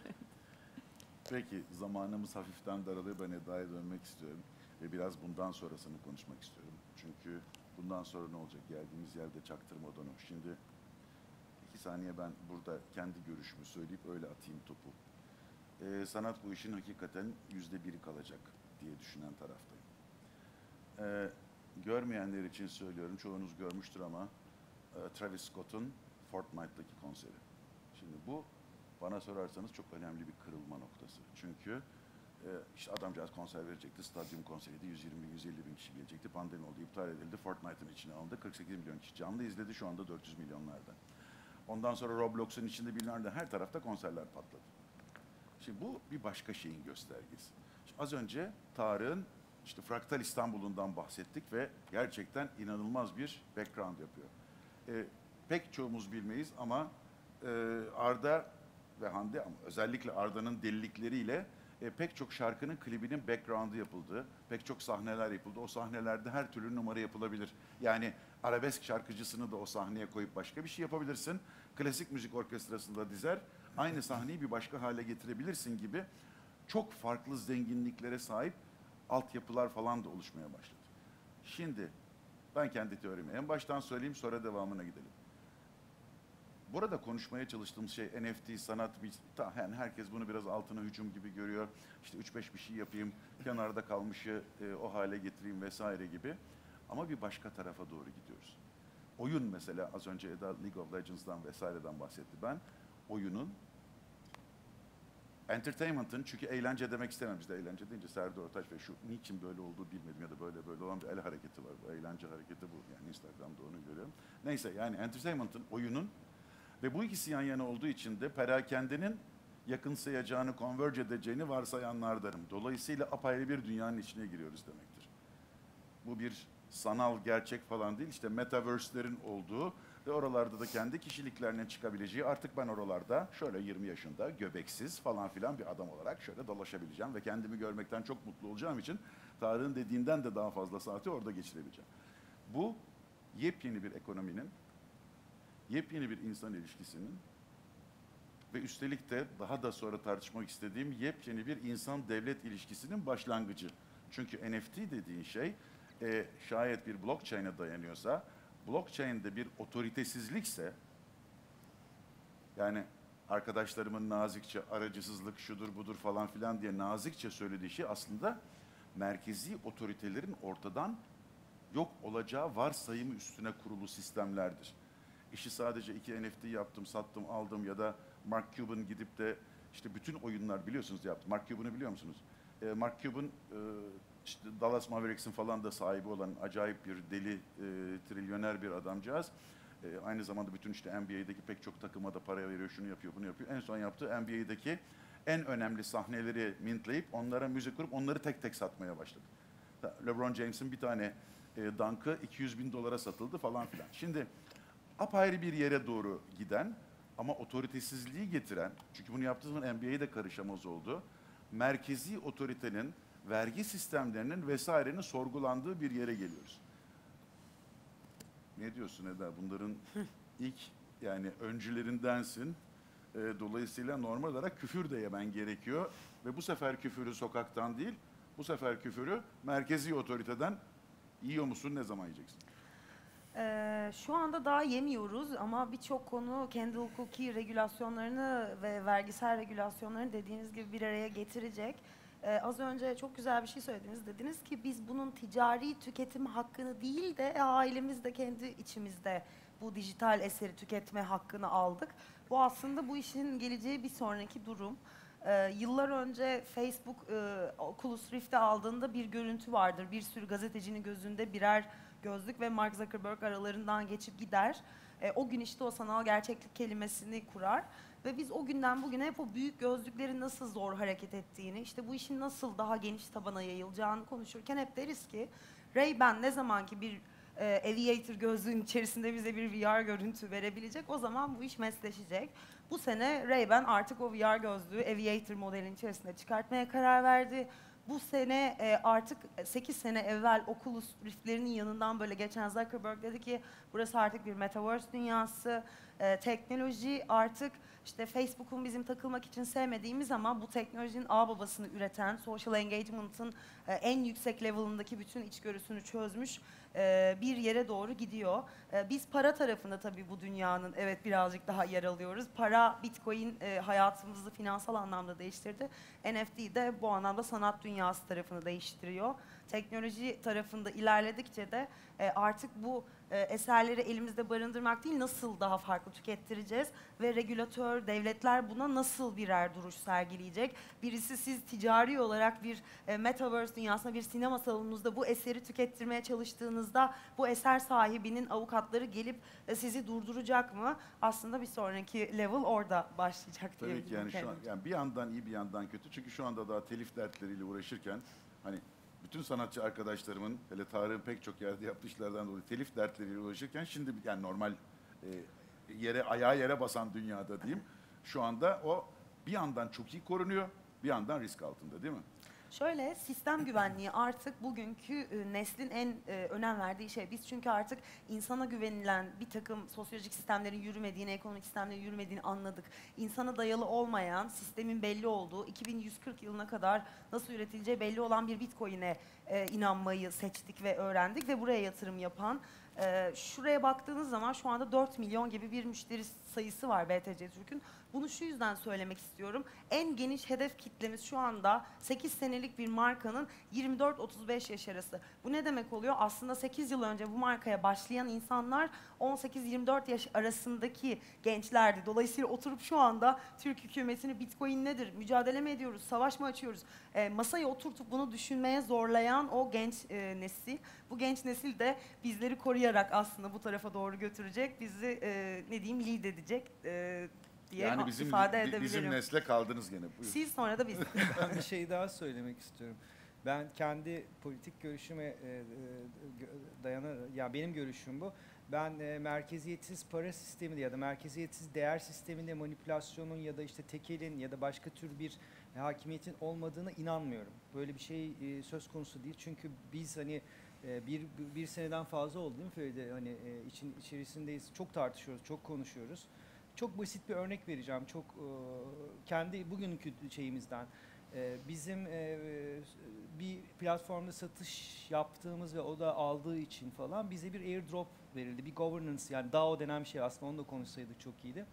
Peki zamanımız hafiften daralıyor. Ben Eda'ya dönmek istiyorum. Ve biraz bundan sonrasını konuşmak istiyorum. Çünkü bundan sonra ne olacak? Geldiğimiz yerde çaktırmadan o. Şimdi iki saniye ben burada kendi görüşümü söyleyip öyle atayım topu. Ee, sanat bu işin hakikaten yüzde biri kalacak diye düşünen taraftayım. Ee, görmeyenler için söylüyorum, çoğunuz görmüştür ama e, Travis Scott'un Fortnite'daki konseri. Şimdi bu bana sorarsanız çok önemli bir kırılma noktası. Çünkü e, işte adamcağız konser verecekti, stadyum konseriydi, yüz yirmi bin yüz elli bin kişi gelecekti, pandemi oldu, iptal edildi, Fortnite'ın içine alındı, kırk sekiz milyon kişi canlı izledi, şu anda dört yüz milyonlarda. Ondan sonra Roblox'un içinde bilinen de her tarafta konserler patladı. Şimdi bu bir başka şeyin göstergesi. Şimdi az önce Tarık'ın işte Fraktal İstanbul'undan bahsettik ve gerçekten inanılmaz bir background yapıyor. Ee, pek çoğumuz bilmeyiz ama e, Arda ve Hande, ama özellikle Arda'nın delilikleriyle e, pek çok şarkının klibinin background'ı yapıldı. Pek çok sahneler yapıldı. O sahnelerde her türlü numara yapılabilir. Yani arabesk şarkıcısını da o sahneye koyup başka bir şey yapabilirsin. Klasik müzik orkestrasında dizer, aynı sahneyi bir başka hale getirebilirsin gibi çok farklı zenginliklere sahip altyapılar falan da oluşmaya başladı. Şimdi ben kendi teorimi en baştan söyleyeyim, sonra devamına gidelim. Burada konuşmaya çalıştığımız şey N F T, sanat, bir, ta, yani herkes bunu biraz altına hücum gibi görüyor. İşte üç beş bir şey yapayım, kenarda kalmışı e, o hale getireyim vesaire gibi. Ama bir başka tarafa doğru gidiyoruz. Oyun mesela, az önce Eda League of Legends'dan vesaireden bahsetti. Ben oyunun, entertainment'ın, çünkü eğlence demek istemem. Bizde eğlence deyince Serdar Ortaç ve şu niçin böyle olduğu bilmedim ya da böyle böyle olan bir el hareketi var. Bu eğlence hareketi bu. Yani Instagram'da onu görüyorum. Neyse, yani entertainment'ın, oyunun ve bu ikisi yan yana olduğu için de perakendenin yakınsayacağını, converge edeceğini varsayanlardanım. Dolayısıyla apayrı bir dünyanın içine giriyoruz demektir. Bu bir sanal gerçek falan değil, işte metaverse'lerin olduğu ve oralarda da kendi kişiliklerine çıkabileceği, artık ben oralarda şöyle yirmi yaşında göbeksiz falan filan bir adam olarak şöyle dolaşabileceğim ve kendimi görmekten çok mutlu olacağım için Tarık'ın dediğinden de daha fazla saati orada geçirebileceğim. Bu yepyeni bir ekonominin, yepyeni bir insan ilişkisinin ve üstelik de daha da sonra tartışmak istediğim yepyeni bir insan-devlet ilişkisinin başlangıcı. Çünkü N F T dediğin şey e, şayet bir blockchain'e dayanıyorsa, blockchain'de bir otoritesizlikse, yani arkadaşlarımın nazikçe aracısızlık şudur budur falan filan diye nazikçe söylediği şey aslında merkezi otoritelerin ortadan yok olacağı varsayımı üstüne kurulu sistemlerdir. İşi sadece iki N F T yaptım, sattım, aldım ya da Mark Cuban gidip de işte bütün oyunlar biliyorsunuz yaptı. Mark Cuban'ı biliyor musunuz? E, Mark Cuban e, işte Dallas Mavericks'in falan da sahibi olan acayip bir deli, e, trilyoner bir adamcağız. E, aynı zamanda bütün işte N B A'deki pek çok takıma da para veriyor, şunu yapıyor, bunu yapıyor. En son yaptığı N B A'deki en önemli sahneleri mintleyip onlara müzik kurup onları tek tek satmaya başladı. LeBron James'in bir tane e, dunk'ı iki yüz bin dolara satıldı falan filan. Şimdi apayrı bir yere doğru giden ama otoritesizliği getiren, çünkü bunu yaptığı zaman N B A'ye de karışamaz oldu, merkezi otoritenin, vergi sistemlerinin vesairenin sorgulandığı bir yere geliyoruz. Ne diyorsun Eda? Bunların ilk yani öncülerindensin. E, dolayısıyla normal olarak küfür de yemen gerekiyor. Ve bu sefer küfürü sokaktan değil, bu sefer küfürü merkezi otoriteden yiyor musun, ne zaman yiyeceksin? Ee, şu anda daha yemiyoruz ama birçok konu kendi hukuki regülasyonlarını ve vergisel regülasyonlarını dediğiniz gibi bir araya getirecek. Ee, az önce çok güzel bir şey söylediniz. Dediniz ki biz bunun ticari tüketim hakkını değil de ailemiz de kendi içimizde bu dijital eseri tüketme hakkını aldık. Bu aslında bu işin geleceği bir sonraki durum. Ee, yıllar önce Facebook e, Oculus Rift'i aldığında bir görüntü vardır. Bir sürü gazetecinin gözünde birer gözlük ve Mark Zuckerberg aralarından geçip gider. E, o gün işte o sanal gerçeklik kelimesini kurar. Ve biz o günden bugüne hep o büyük gözlüklerin nasıl zor hareket ettiğini, işte bu işin nasıl daha geniş tabana yayılacağını konuşurken hep deriz ki Ray-Ban ne zaman ki bir e, aviator gözlüğün içerisinde bize bir V R görüntü verebilecek, o zaman bu iş mesleşecek. Bu sene Ray-Ban artık o V R gözlüğü aviator modelin içerisinde çıkartmaya karar verdi. Bu sene e, artık sekiz sene evvel Oculus Rift'lerinin yanından böyle geçen Zuckerberg dedi ki burası artık bir metaverse dünyası. E, teknoloji artık işte Facebook'un bizim takılmak için sevmediğimiz ama bu teknolojinin ağ babasını üreten, social engagement'ın e, en yüksek level'ındaki bütün içgörüsünü çözmüş e, bir yere doğru gidiyor. E, biz para tarafında tabii bu dünyanın evet birazcık daha yer alıyoruz. Para, Bitcoin e, hayatımızı finansal anlamda değiştirdi. N F T de bu anlamda sanat dünyası tarafını değiştiriyor. Teknoloji tarafında ilerledikçe de e, artık bu e, eserleri elimizde barındırmak değil, nasıl daha farklı tükettireceğiz ve regülatör, devletler buna nasıl birer duruş sergileyecek? Birisi siz ticari olarak bir e, metaverse dünyasında bir sinema salonunuzda bu eseri tükettirmeye çalıştığınızda bu eser sahibinin avukatları gelip e, sizi durduracak mı? Aslında bir sonraki level orada başlayacak diye. Tabii ki yani şu an yani bir yandan iyi bir yandan kötü. Çünkü şu anda daha telif dertleriyle uğraşırken hani bütün sanatçı arkadaşlarımın hele Tarık'ın pek çok yerde yaptığı işlerden dolayı telif dertleriyle uğraşırken şimdi yani normal e, yere ayağı yere basan dünyada diyeyim. Şu anda o bir yandan çok iyi korunuyor, bir yandan risk altında değil mi? Şöyle, sistem güvenliği artık bugünkü e, neslin en e, önem verdiği şey. Biz çünkü artık insana güvenilen bir takım sosyolojik sistemlerin yürümediğini, ekonomik sistemlerin yürümediğini anladık. İnsana dayalı olmayan, sistemin belli olduğu, iki bin yüz kırk yılına kadar nasıl üretileceği belli olan bir Bitcoin'e e, inanmayı seçtik ve öğrendik ve buraya yatırım yapan. E, şuraya baktığınız zaman şu anda dört milyon gibi bir müşteri sayısı var B T C Türk'ün. Bunu şu yüzden söylemek istiyorum. En geniş hedef kitlemiz şu anda sekiz senelik bir markanın yirmi dört otuz beş yaş arası. Bu ne demek oluyor? Aslında sekiz yıl önce bu markaya başlayan insanlar on sekiz yirmi dört yaş arasındaki gençlerdi. Dolayısıyla oturup şu anda Türk hükümetini Bitcoin nedir, mücadele mi ediyoruz, savaş mı açıyoruz, e, masaya oturtup bunu düşünmeye zorlayan o genç e, nesil. Bu genç nesil de bizleri koruyarak aslında bu tarafa doğru götürecek, bizi e, ne diyeyim lead edecek e, diye Yani bizim ifade bi- edebilirim. bizim nesle kaldınız gene. Buyurun. Siz sonra da biz. Ben bir şey daha söylemek istiyorum. Ben kendi politik görüşüme e, e, dayanar, ya benim görüşüm bu. Ben e, merkeziyetsiz para sisteminde ya da merkeziyetsiz değer sisteminde manipülasyonun ya da işte tekelin ya da başka tür bir hakimiyetin olmadığına inanmıyorum. Böyle bir şey e, söz konusu değil. Çünkü biz hani e, bir bir seneden fazla oldu değil mi Feride? Hani e, için içerisindeyiz. Çok tartışıyoruz, çok konuşuyoruz. Çok basit bir örnek vereceğim. Çok e, kendi bugünkü şeyimizden. E, bizim e, bir platformda satış yaptığımız ve o da aldığı için falan bize bir airdrop verildi. Bir governance yani D A O denen bir şey, aslında onu da konuşsaydık çok iyiydi.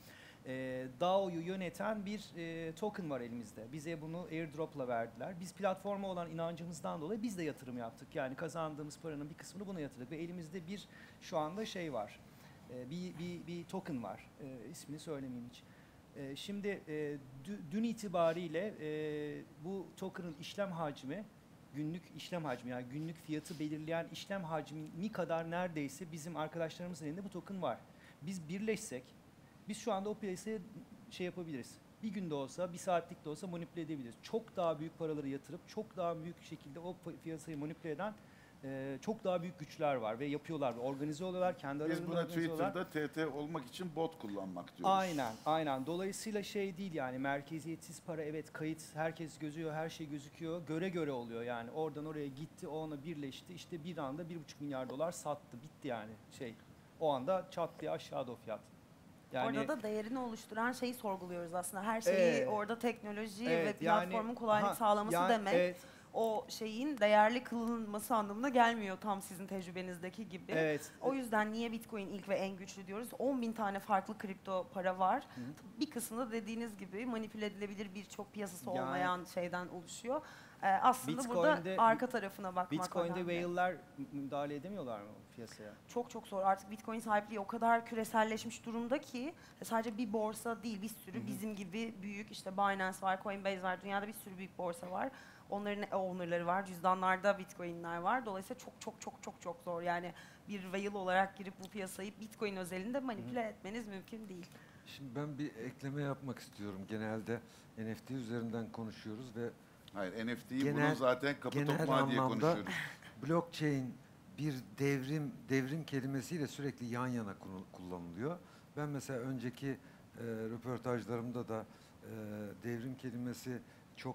e, DAO'yu yöneten bir e, token var elimizde. Bize bunu airdrop'la verdiler. Biz platforma olan inancımızdan dolayı biz de yatırım yaptık. Yani kazandığımız paranın bir kısmını buna yatırdık ve elimizde bir şu anda şey var. E, bir, bir, bir token var. E, ismini söylemeyeyim hiç. E, şimdi e, dü, dün itibariyle e, bu token'ın işlem hacmi, günlük işlem hacmi yani günlük fiyatı belirleyen işlem hacmi kadar neredeyse bizim arkadaşlarımızın elinde bu token var. Biz birleşsek, biz şu anda o piyasaya şey yapabiliriz. Bir günde olsa, bir saatlik de olsa manipüle edebiliriz. Çok daha büyük paraları yatırıp, çok daha büyük şekilde o piyasayı manipüle eden e, çok daha büyük güçler var ve yapıyorlar. Ve organize oluyorlar, kendi Biz aralarında buna organize oluyorlar. Twitter'da T T olmak için bot kullanmak diyoruz. Aynen, aynen. Dolayısıyla şey değil yani merkeziyetsiz para evet kayıt, herkes gözüyor, her şey gözüküyor. Göre göre oluyor yani. Oradan oraya gitti, o ona birleşti. İşte bir anda bir buçuk milyar dolar sattı. Bitti yani şey. O anda çat diye aşağıda o fiyat. Yani, orada da değerini oluşturan şeyi sorguluyoruz aslında. Her şeyi Evet. orada teknoloji Evet, ve platformun yani- kolaylık aha, sağlaması yani, demek. Evet, O şeyin değerli kılınması anlamına gelmiyor tam sizin tecrübenizdeki gibi. evet. O yüzden niye Bitcoin ilk ve en güçlü diyoruz? on bin tane farklı kripto para var. Hı hı. Bir kısmı da dediğiniz gibi manipüle edilebilir birçok piyasası Yani- olmayan şeyden oluşuyor. Ee, aslında Bitcoin'de- burada arka tarafına bakmak Bitcoin'de önemli. whale'lar müdahale edemiyorlar mı piyasaya? Çok çok zor. Artık Bitcoin sahipliği o kadar küreselleşmiş durumda ki sadece bir borsa değil bir sürü Hı hı. bizim gibi büyük işte Binance var, Coinbase var. Dünyada bir sürü büyük borsa var. Onların owner'ları var. Cüzdanlarda Bitcoin'ler var. Dolayısıyla çok çok çok çok çok zor. Yani bir whale olarak girip bu piyasayı Bitcoin özelinde manipüle etmeniz mümkün değil. Şimdi ben bir ekleme yapmak istiyorum. Genelde N F T üzerinden konuşuyoruz ve Hayır, N F T'yi Genel- bunun zaten kapı genel tokmağı diye anlamda- konuşuyoruz. blockchain bir devrim devrim kelimesiyle sürekli yan yana kunu- kullanılıyor. Ben mesela önceki e, röportajlarımda da e, devrim kelimesi çok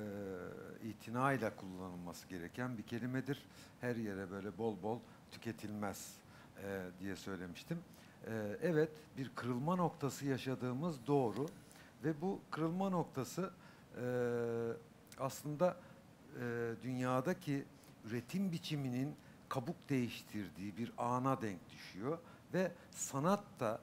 e, itinayla kullanılması gereken bir kelimedir. Her yere böyle bol bol tüketilmez e, diye söylemiştim. E, evet, bir kırılma noktası yaşadığımız doğru ve bu kırılma noktası e, aslında e, dünyadaki üretim biçiminin kabuk değiştirdiği bir ana denk düşüyor ve sanat da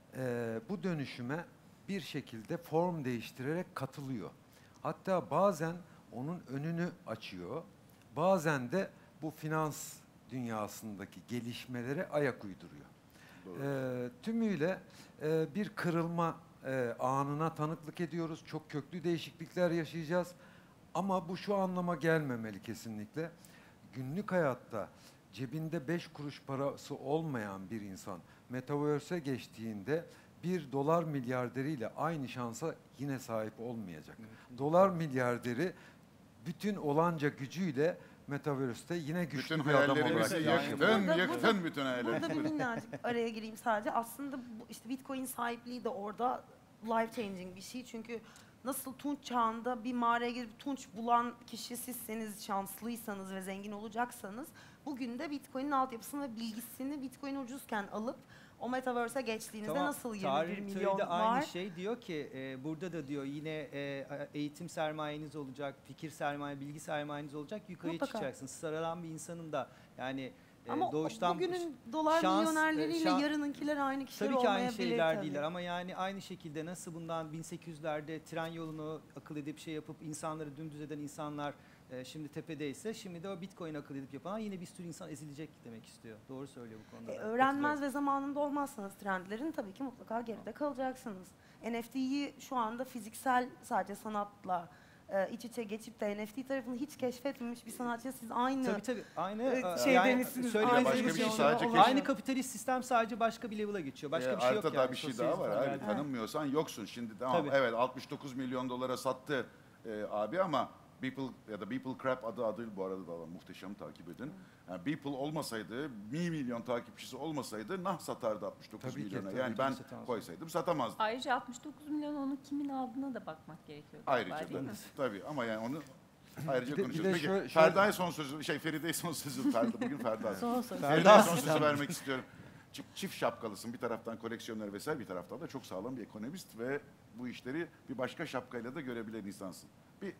e, bu dönüşüme bir şekilde form değiştirerek katılıyor. Hatta bazen onun önünü açıyor, bazen de bu finans dünyasındaki gelişmelere ayak uyduruyor. Doğru. E, tümüyle e, bir kırılma e, anına tanıklık ediyoruz. Çok köklü değişiklikler yaşayacağız. Ama bu şu anlama gelmemeli kesinlikle. Günlük hayatta cebinde beş kuruş parası olmayan bir insan Metaverse'e geçtiğinde bir dolar milyarderiyle aynı şansa yine sahip olmayacak. Dolar milyarderi bütün olanca gücüyle Metaverse'te yine güçlü Bütün bir adam olarak hayallerimizi çıkış yani. yapıyor. yaktın, Burada- yaktın burada- bütün Burada hayallerimizi. bir minnacık araya gireyim sadece. Aslında bu işte Bitcoin sahipliği de orada life changing bir şey. Çünkü nasıl Tunç çağında bir mağaraya girip Tunç bulan kişi sizseniz, şanslıysanız ve zengin olacaksanız bugün de Bitcoin'in altyapısını ve bilgisini Bitcoin ucuzken alıp o Metaverse'e geçtiğinizde Tamam, nasıl yirmi tarih bir teoride milyon aynı var? şey diyor ki e, burada da diyor yine e, eğitim sermayeniz olacak, fikir sermaye, bilgi sermayeniz olacak, yukarıya Mutlaka. çıkacaksınız. Sıradan bir insanın da yani e, Ama doğuştan bugünün dolar şans, e, milyonerleriyle şan- yarınınkiler aynı kişiler tabii ki aynı olmayabilir şeyler tabii. değiller ama yani aynı şekilde nasıl bundan bin sekiz yüzlerde tren yolunu akıl edip şey yapıp insanları dümdüz eden insanlar e, şimdi tepedeyse şimdi de o Bitcoin akıl edip yapan yine bir sürü insan ezilecek demek istiyor. Doğru söylüyor bu konuda. E, da. öğrenmez Katılıyorum. ve zamanında olmazsanız trendlerin tabii ki mutlaka geride kalacaksınız. N F T'yi şu anda fiziksel sadece sanatla e, iç içe geçip de N F T tarafını hiç keşfetmemiş bir sanatçı siz aynı Tabii tabii aynı Evet, e, şey yani demişsiniz, söylemediğim aynı bir şey şey, sadece yok. keşif- Aynı kapitalist sistem sadece başka bir level'a geçiyor. Başka Ee, bir şey yok artı da yani. bir şey daha var Sosyalizm abi. geldi. Tanınmıyorsan yoksun. Şimdi tamam Tabii. evet altmış dokuz milyon dolara sattı e, abi ama Beeple ya da Beeple Crap adı adı bu arada da muhteşem takip edin. Yani Beeple olmasaydı, bir milyon takipçisi olmasaydı nah satardı altmış dokuz Tabii ki, milyona. tabii yani ki ben satamaz. koysaydım satamazdım. Ayrıca altmış dokuz milyon onu kimin aldığına da bakmak gerekiyor. galiba, Ayrıca değil da mi? tabii ama yani onu ayrıca Bir de- bir konuşuruz. de Peki şöyle- şöyle- Ferda'ya son sözü, şey Feride'ye son sözü. Ferda, bugün Ferda. Son söz. Feride'ye son sözü vermek istiyorum. Çift, çift şapkalısın. Bir taraftan koleksiyoner vesaire, bir taraftan da çok sağlam bir ekonomist ve bu işleri bir başka şapkayla da görebilen insansın. Bir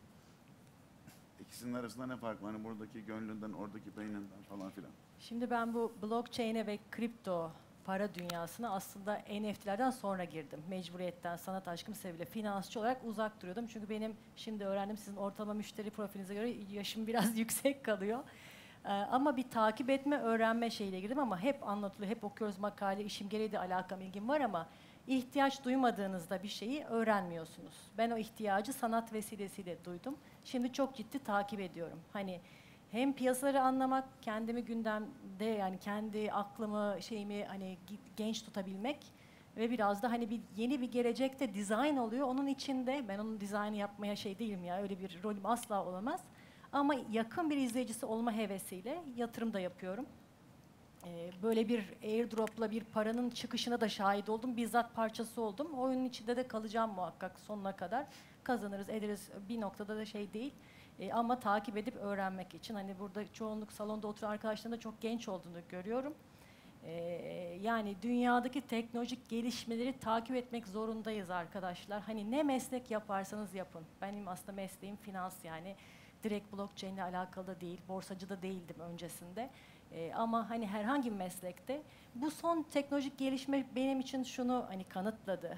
ikisinin arasında ne fark var? Hani buradaki gönlünden, oradaki beyninden falan filan. Şimdi ben bu blockchain'e ve kripto para dünyasına aslında N F T'lerden sonra girdim. Mecburiyetten, sanat aşkım sebebiyle finansçı olarak uzak duruyordum. Çünkü benim şimdi öğrendim sizin ortalama müşteri profilinize göre yaşım biraz yüksek kalıyor. Ee, ama bir takip etme, öğrenme şeyiyle girdim ama hep anlatılıyor, hep okuyoruz makale, işim gereği de alakam, ilgim var ama ihtiyaç duymadığınızda bir şeyi öğrenmiyorsunuz. Ben o ihtiyacı sanat vesilesiyle duydum. Şimdi çok ciddi takip ediyorum. Hani hem piyasaları anlamak, kendimi gündemde yani kendi aklımı, şeyimi hani genç tutabilmek ve biraz da hani bir yeni bir gelecekte dizayn oluyor. Onun içinde ben onun dizaynı yapmaya şey değilim ya, öyle bir rolüm asla olamaz. Ama yakın bir izleyicisi olma hevesiyle yatırım da yapıyorum. Ee, böyle bir airdrop'la bir paranın çıkışına da şahit oldum. Bizzat parçası oldum. Oyunun içinde de kalacağım muhakkak sonuna kadar. Kazanırız, ederiz bir noktada da şey değil. Ee, ama takip edip öğrenmek için. Hani burada çoğunluk salonda oturan arkadaşların da çok genç olduğunu görüyorum. Ee, yani dünyadaki teknolojik gelişmeleri takip etmek zorundayız arkadaşlar. Hani ne meslek yaparsanız yapın. Benim aslında mesleğim finans yani. Direkt blockchain ile alakalı da değil, borsacı da değildim öncesinde. Ee, ama hani herhangi bir meslekte bu son teknolojik gelişme benim için şunu hani kanıtladı.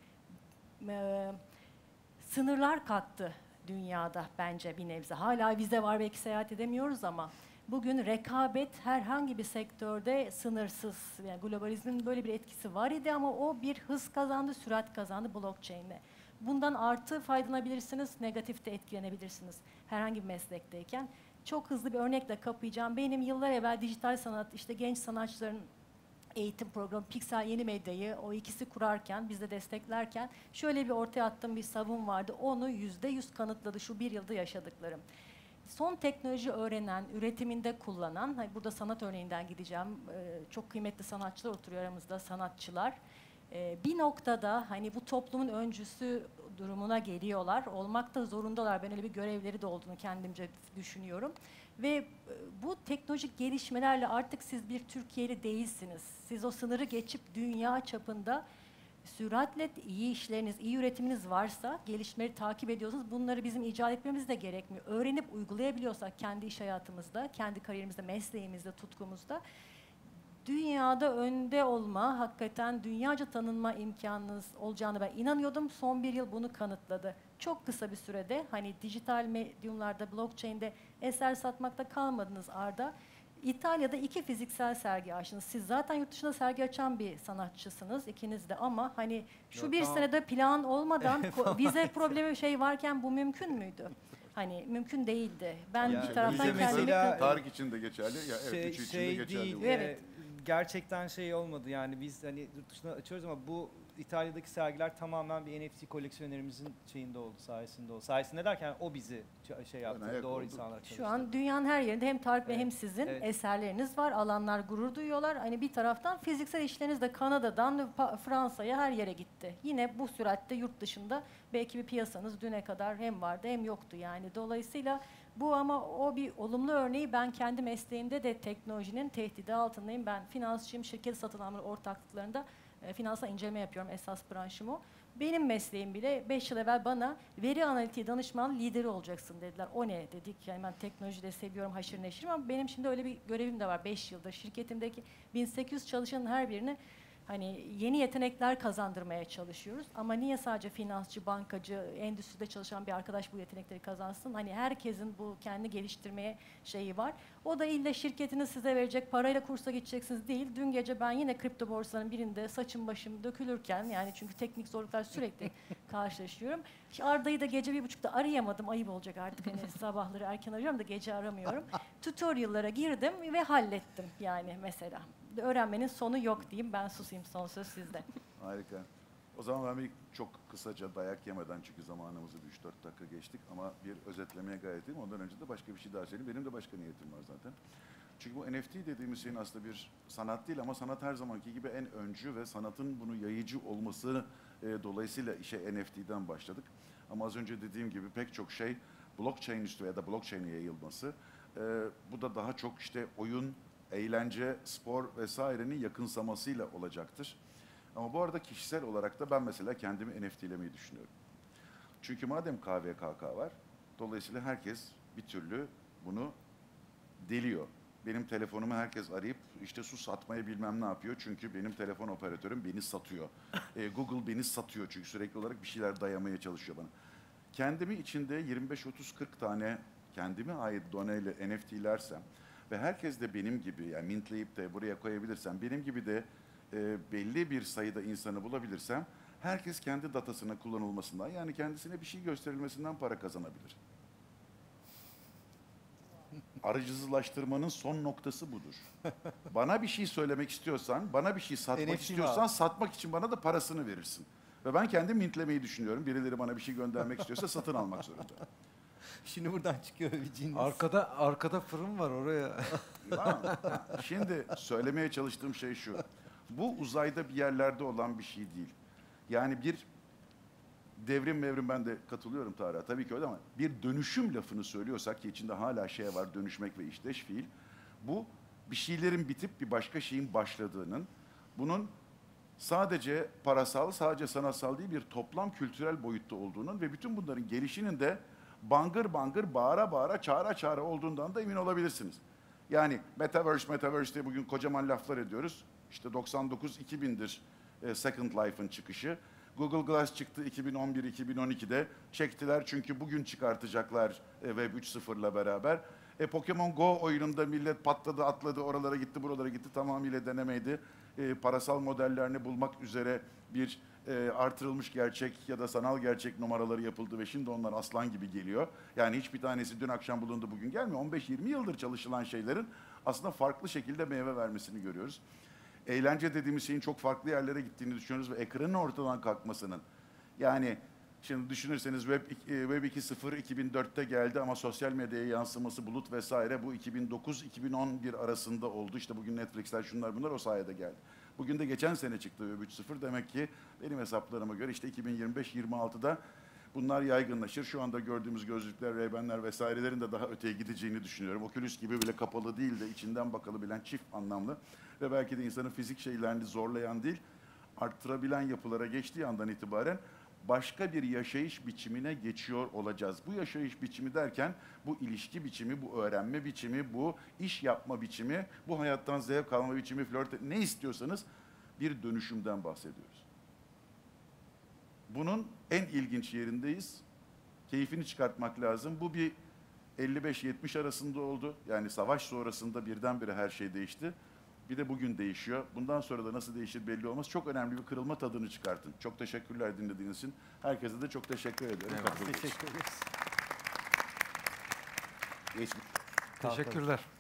Ee, sınırlar kalktı dünyada bence bir nebze. Hala vize var, belki seyahat edemiyoruz ama bugün rekabet herhangi bir sektörde sınırsız. Yani globalizmin böyle bir etkisi var idi ama o bir hız kazandı, sürat kazandı blockchain'le. Bundan artı faydalanabilirsiniz, negatif de etkilenebilirsiniz herhangi bir meslekteyken. Çok hızlı bir örnekle kapayacağım. Benim yıllar evvel dijital sanat, işte genç sanatçıların eğitim programı, Pixel Yeni Medya'yı o ikisi kurarken, biz de desteklerken şöyle bir ortaya attığım bir savun vardı. Onu yüzde yüz kanıtladı şu bir yılda yaşadıklarım. Son teknoloji öğrenen, üretiminde kullanan, hani burada sanat örneğinden gideceğim, ee, çok kıymetli sanatçılar oturuyor aramızda, sanatçılar. Ee, bir noktada hani bu toplumun öncüsü durumuna geliyorlar, olmak da zorundalar. Ben öyle bir görevleri de olduğunu kendimce düşünüyorum. Ve e, bu teknolojik gelişmelerle artık siz bir Türkiye'li değilsiniz. Siz o sınırı geçip dünya çapında süratle iyi işleriniz, iyi üretiminiz varsa, gelişmeleri takip ediyorsanız bunları bizim icat etmemiz de gerekmiyor. Öğrenip uygulayabiliyorsak kendi iş hayatımızda, kendi kariyerimizde, mesleğimizde, tutkumuzda dünyada önde olma, hakikaten dünyaca tanınma imkanınız olacağını ben inanıyordum. Son bir yıl bunu kanıtladı. Çok kısa bir sürede hani dijital medyumlarda, blockchain'de eser satmakta kalmadınız Arda. İtalya'da iki fiziksel sergi açtınız. Siz zaten yurt dışında sergi açan bir sanatçısınız ikiniz de ama hani şu Yok, bir tamam. senede plan olmadan ko- vize problemi şey varken bu mümkün müydü? Hani mümkün değildi. Ben Ya, bir taraftan vize kendimi... mesela- Tarih için de geçerli. Ya evet, şey, üçü için şey de geçerli. değil, bu. Evet. e, gerçekten şey olmadı yani biz hani yurt dışına açıyoruz ama bu İtalya'daki sergiler tamamen bir N F T koleksiyonerimizin şeyinde oldu, sayesinde oldu. Sayesinde derken o bizi ç- şey yaptı, ayak doğru oldu. insanlar çalıştı. Şu an dünyanın her yerinde hem Tarık ve Evet, hem sizin evet. eserleriniz var. Alanlar gurur duyuyorlar. Hani bir taraftan fiziksel işleriniz de Kanada'dan Pa- Fransa'ya her yere gitti. Yine bu süratte yurt dışında belki bir piyasanız düne kadar hem vardı hem yoktu yani. Dolayısıyla bu ama o bir olumlu örneği. Ben kendi mesleğimde de teknolojinin tehdidi altındayım. Ben finansçıyım, şirket satın alma ortaklıklarında e, finansal inceleme yapıyorum, esas branşım o. Benim mesleğim bile beş yıl evvel bana veri analitiği danışman lideri olacaksın dediler. O ne dedik, yani ben teknolojiyi de seviyorum, haşır neşirim ama benim şimdi öyle bir görevim de var beş yıldır. Şirketimdeki bin sekiz yüz çalışanın her birine hani yeni yetenekler kazandırmaya çalışıyoruz. Ama niye sadece finansçı, bankacı, endüstride çalışan bir arkadaş bu yetenekleri kazansın? Hani herkesin bu kendi geliştirmeye şeyi var. O da ille şirketini size verecek, parayla kursa gideceksiniz değil. Dün gece ben yine kripto borsaların birinde saçım başım dökülürken, yani çünkü teknik zorluklar sürekli karşılaşıyorum. İşte Arda'yı da gece bir buçukta arayamadım, ayıp olacak artık. Hani sabahları erken arıyorum da gece aramıyorum. Tutorial'lara girdim ve hallettim yani mesela. Öğrenmenin sonu yok diyeyim, ben susayım, son söz sizde. Harika. O zaman ben bir çok kısaca dayak yemeden, çünkü zamanımızı bir üç dört dakika geçtik ama bir özetlemeye gayret edeyim. Ondan önce de başka bir şey daha söyleyeyim. Benim de başka niyetim var zaten. Çünkü bu N F T dediğimiz şeyin aslında bir sanat değil ama sanat her zamanki gibi en öncü ve sanatın bunu yayıcı olması e, dolayısıyla işe N F T'den başladık. Ama az önce dediğim gibi pek çok şey blockchain üstü ya da blockchain'e yayılması. E, bu da daha çok işte oyun, eğlence, spor vesairenin yakınsamasıyla olacaktır. Ama bu arada kişisel olarak da ben mesela kendimi N F T'lemeyi düşünüyorum. Çünkü madem K V K K var, dolayısıyla herkes bir türlü bunu deliyor. benim telefonumu herkes arayıp işte su satmaya bilmem ne yapıyor. Çünkü benim telefon operatörüm beni satıyor. E, Google beni satıyor çünkü sürekli olarak bir şeyler dayamaya çalışıyor bana. Kendimi içinde yirmi beş otuz kırk tane kendime ait doneyle N F T'lersem ve herkes de benim gibi yani mintleyip de buraya koyabilirsem, benim gibi de e, belli bir sayıda insanı bulabilirsem herkes kendi datasına kullanılmasından yani kendisine bir şey gösterilmesinden para kazanabilir. Aracısızlaştırmanın son noktası budur. Bana bir şey söylemek istiyorsan, bana bir şey satmak N F T istiyorsan var. satmak için bana da parasını verirsin. Ve ben kendim mintlemeyi düşünüyorum. Birileri bana bir şey göndermek istiyorsa satın almak zorunda. Şimdi buradan çıkıyor bir cins. Arkada arkada fırın var oraya. Tamam mı? Şimdi söylemeye çalıştığım şey şu. Bu uzayda bir yerlerde olan bir şey değil. Yani bir devrim mevrim ben de katılıyorum Tarık'a. Tabii ki öyle ama bir dönüşüm lafını söylüyorsak ki içinde hala şey var dönüşmek ve işleş fiil. Bu bir şeylerin bitip bir başka şeyin başladığının, bunun sadece parasal, sadece sanatsal değil bir toplam kültürel boyutta olduğunun ve bütün bunların gelişinin de bangır bangır, bağıra bağıra, çağıra çağıra olduğundan da emin olabilirsiniz. Yani Metaverse, Metaverse diye bugün kocaman laflar ediyoruz. İşte doksan dokuz iki bindir e, Second Life'ın çıkışı. Google Glass çıktı iki bin on bir iki bin on iki'de. Çektiler çünkü bugün çıkartacaklar e, Web üç nokta sıfır'la beraber. E, Pokemon Go oyununda millet patladı, atladı, oralara gitti, buralara gitti. Tamamıyla denemeydi. E, parasal modellerini bulmak üzere bir e, artırılmış gerçek ya da sanal gerçek numaraları yapıldı ve şimdi onlar aslan gibi geliyor. Yani hiçbir tanesi dün akşam bulundu, bugün gelmiyor. on beş yirmi yıldır çalışılan şeylerin aslında farklı şekilde meyve vermesini görüyoruz. Eğlence dediğimiz şeyin çok farklı yerlere gittiğini düşünüyoruz ve ekranın ortadan kalkmasının. Yani şimdi düşünürseniz Web, Web iki nokta sıfır iki bin dört'te geldi ama sosyal medyaya yansıması, bulut vesaire bu iki bin dokuz iki bin on bir arasında oldu. İşte bugün Netflix'ler şunlar bunlar o sayede geldi. Bugün de geçen sene çıktı Web üç nokta sıfır. Demek ki benim hesaplarıma göre işte iki bin yirmi beş yirmi altı'da bunlar yaygınlaşır. Şu anda gördüğümüz gözlükler, Ray-Ban'ler vesairelerin de daha öteye gideceğini düşünüyorum. Oculus gibi bile kapalı değil de içinden bakılabilen çift anlamlı ve belki de insanın fizik şeylerini zorlayan değil, arttırabilen yapılara geçtiği andan itibaren başka bir yaşayış biçimine geçiyor olacağız. Bu yaşayış biçimi derken bu ilişki biçimi, bu öğrenme biçimi, bu iş yapma biçimi, bu hayattan zevk alma biçimi, flört ne istiyorsanız bir dönüşümden bahsediyoruz. Bunun en ilginç yerindeyiz. Keyfini çıkartmak lazım. Bu bir elli beş yetmiş arasında oldu. Yani savaş sonrasında birdenbire her şey değişti. Bir de bugün değişiyor. Bundan sonra da nasıl değişir belli olmaz. Çok önemli bir kırılma tadını çıkartın. Çok teşekkürler dinlediğiniz için. Herkese de çok teşekkür ediyorum. Evet. Katıldığınız için. Teşekkür ederiz. Geçmiş. Teşekkürler.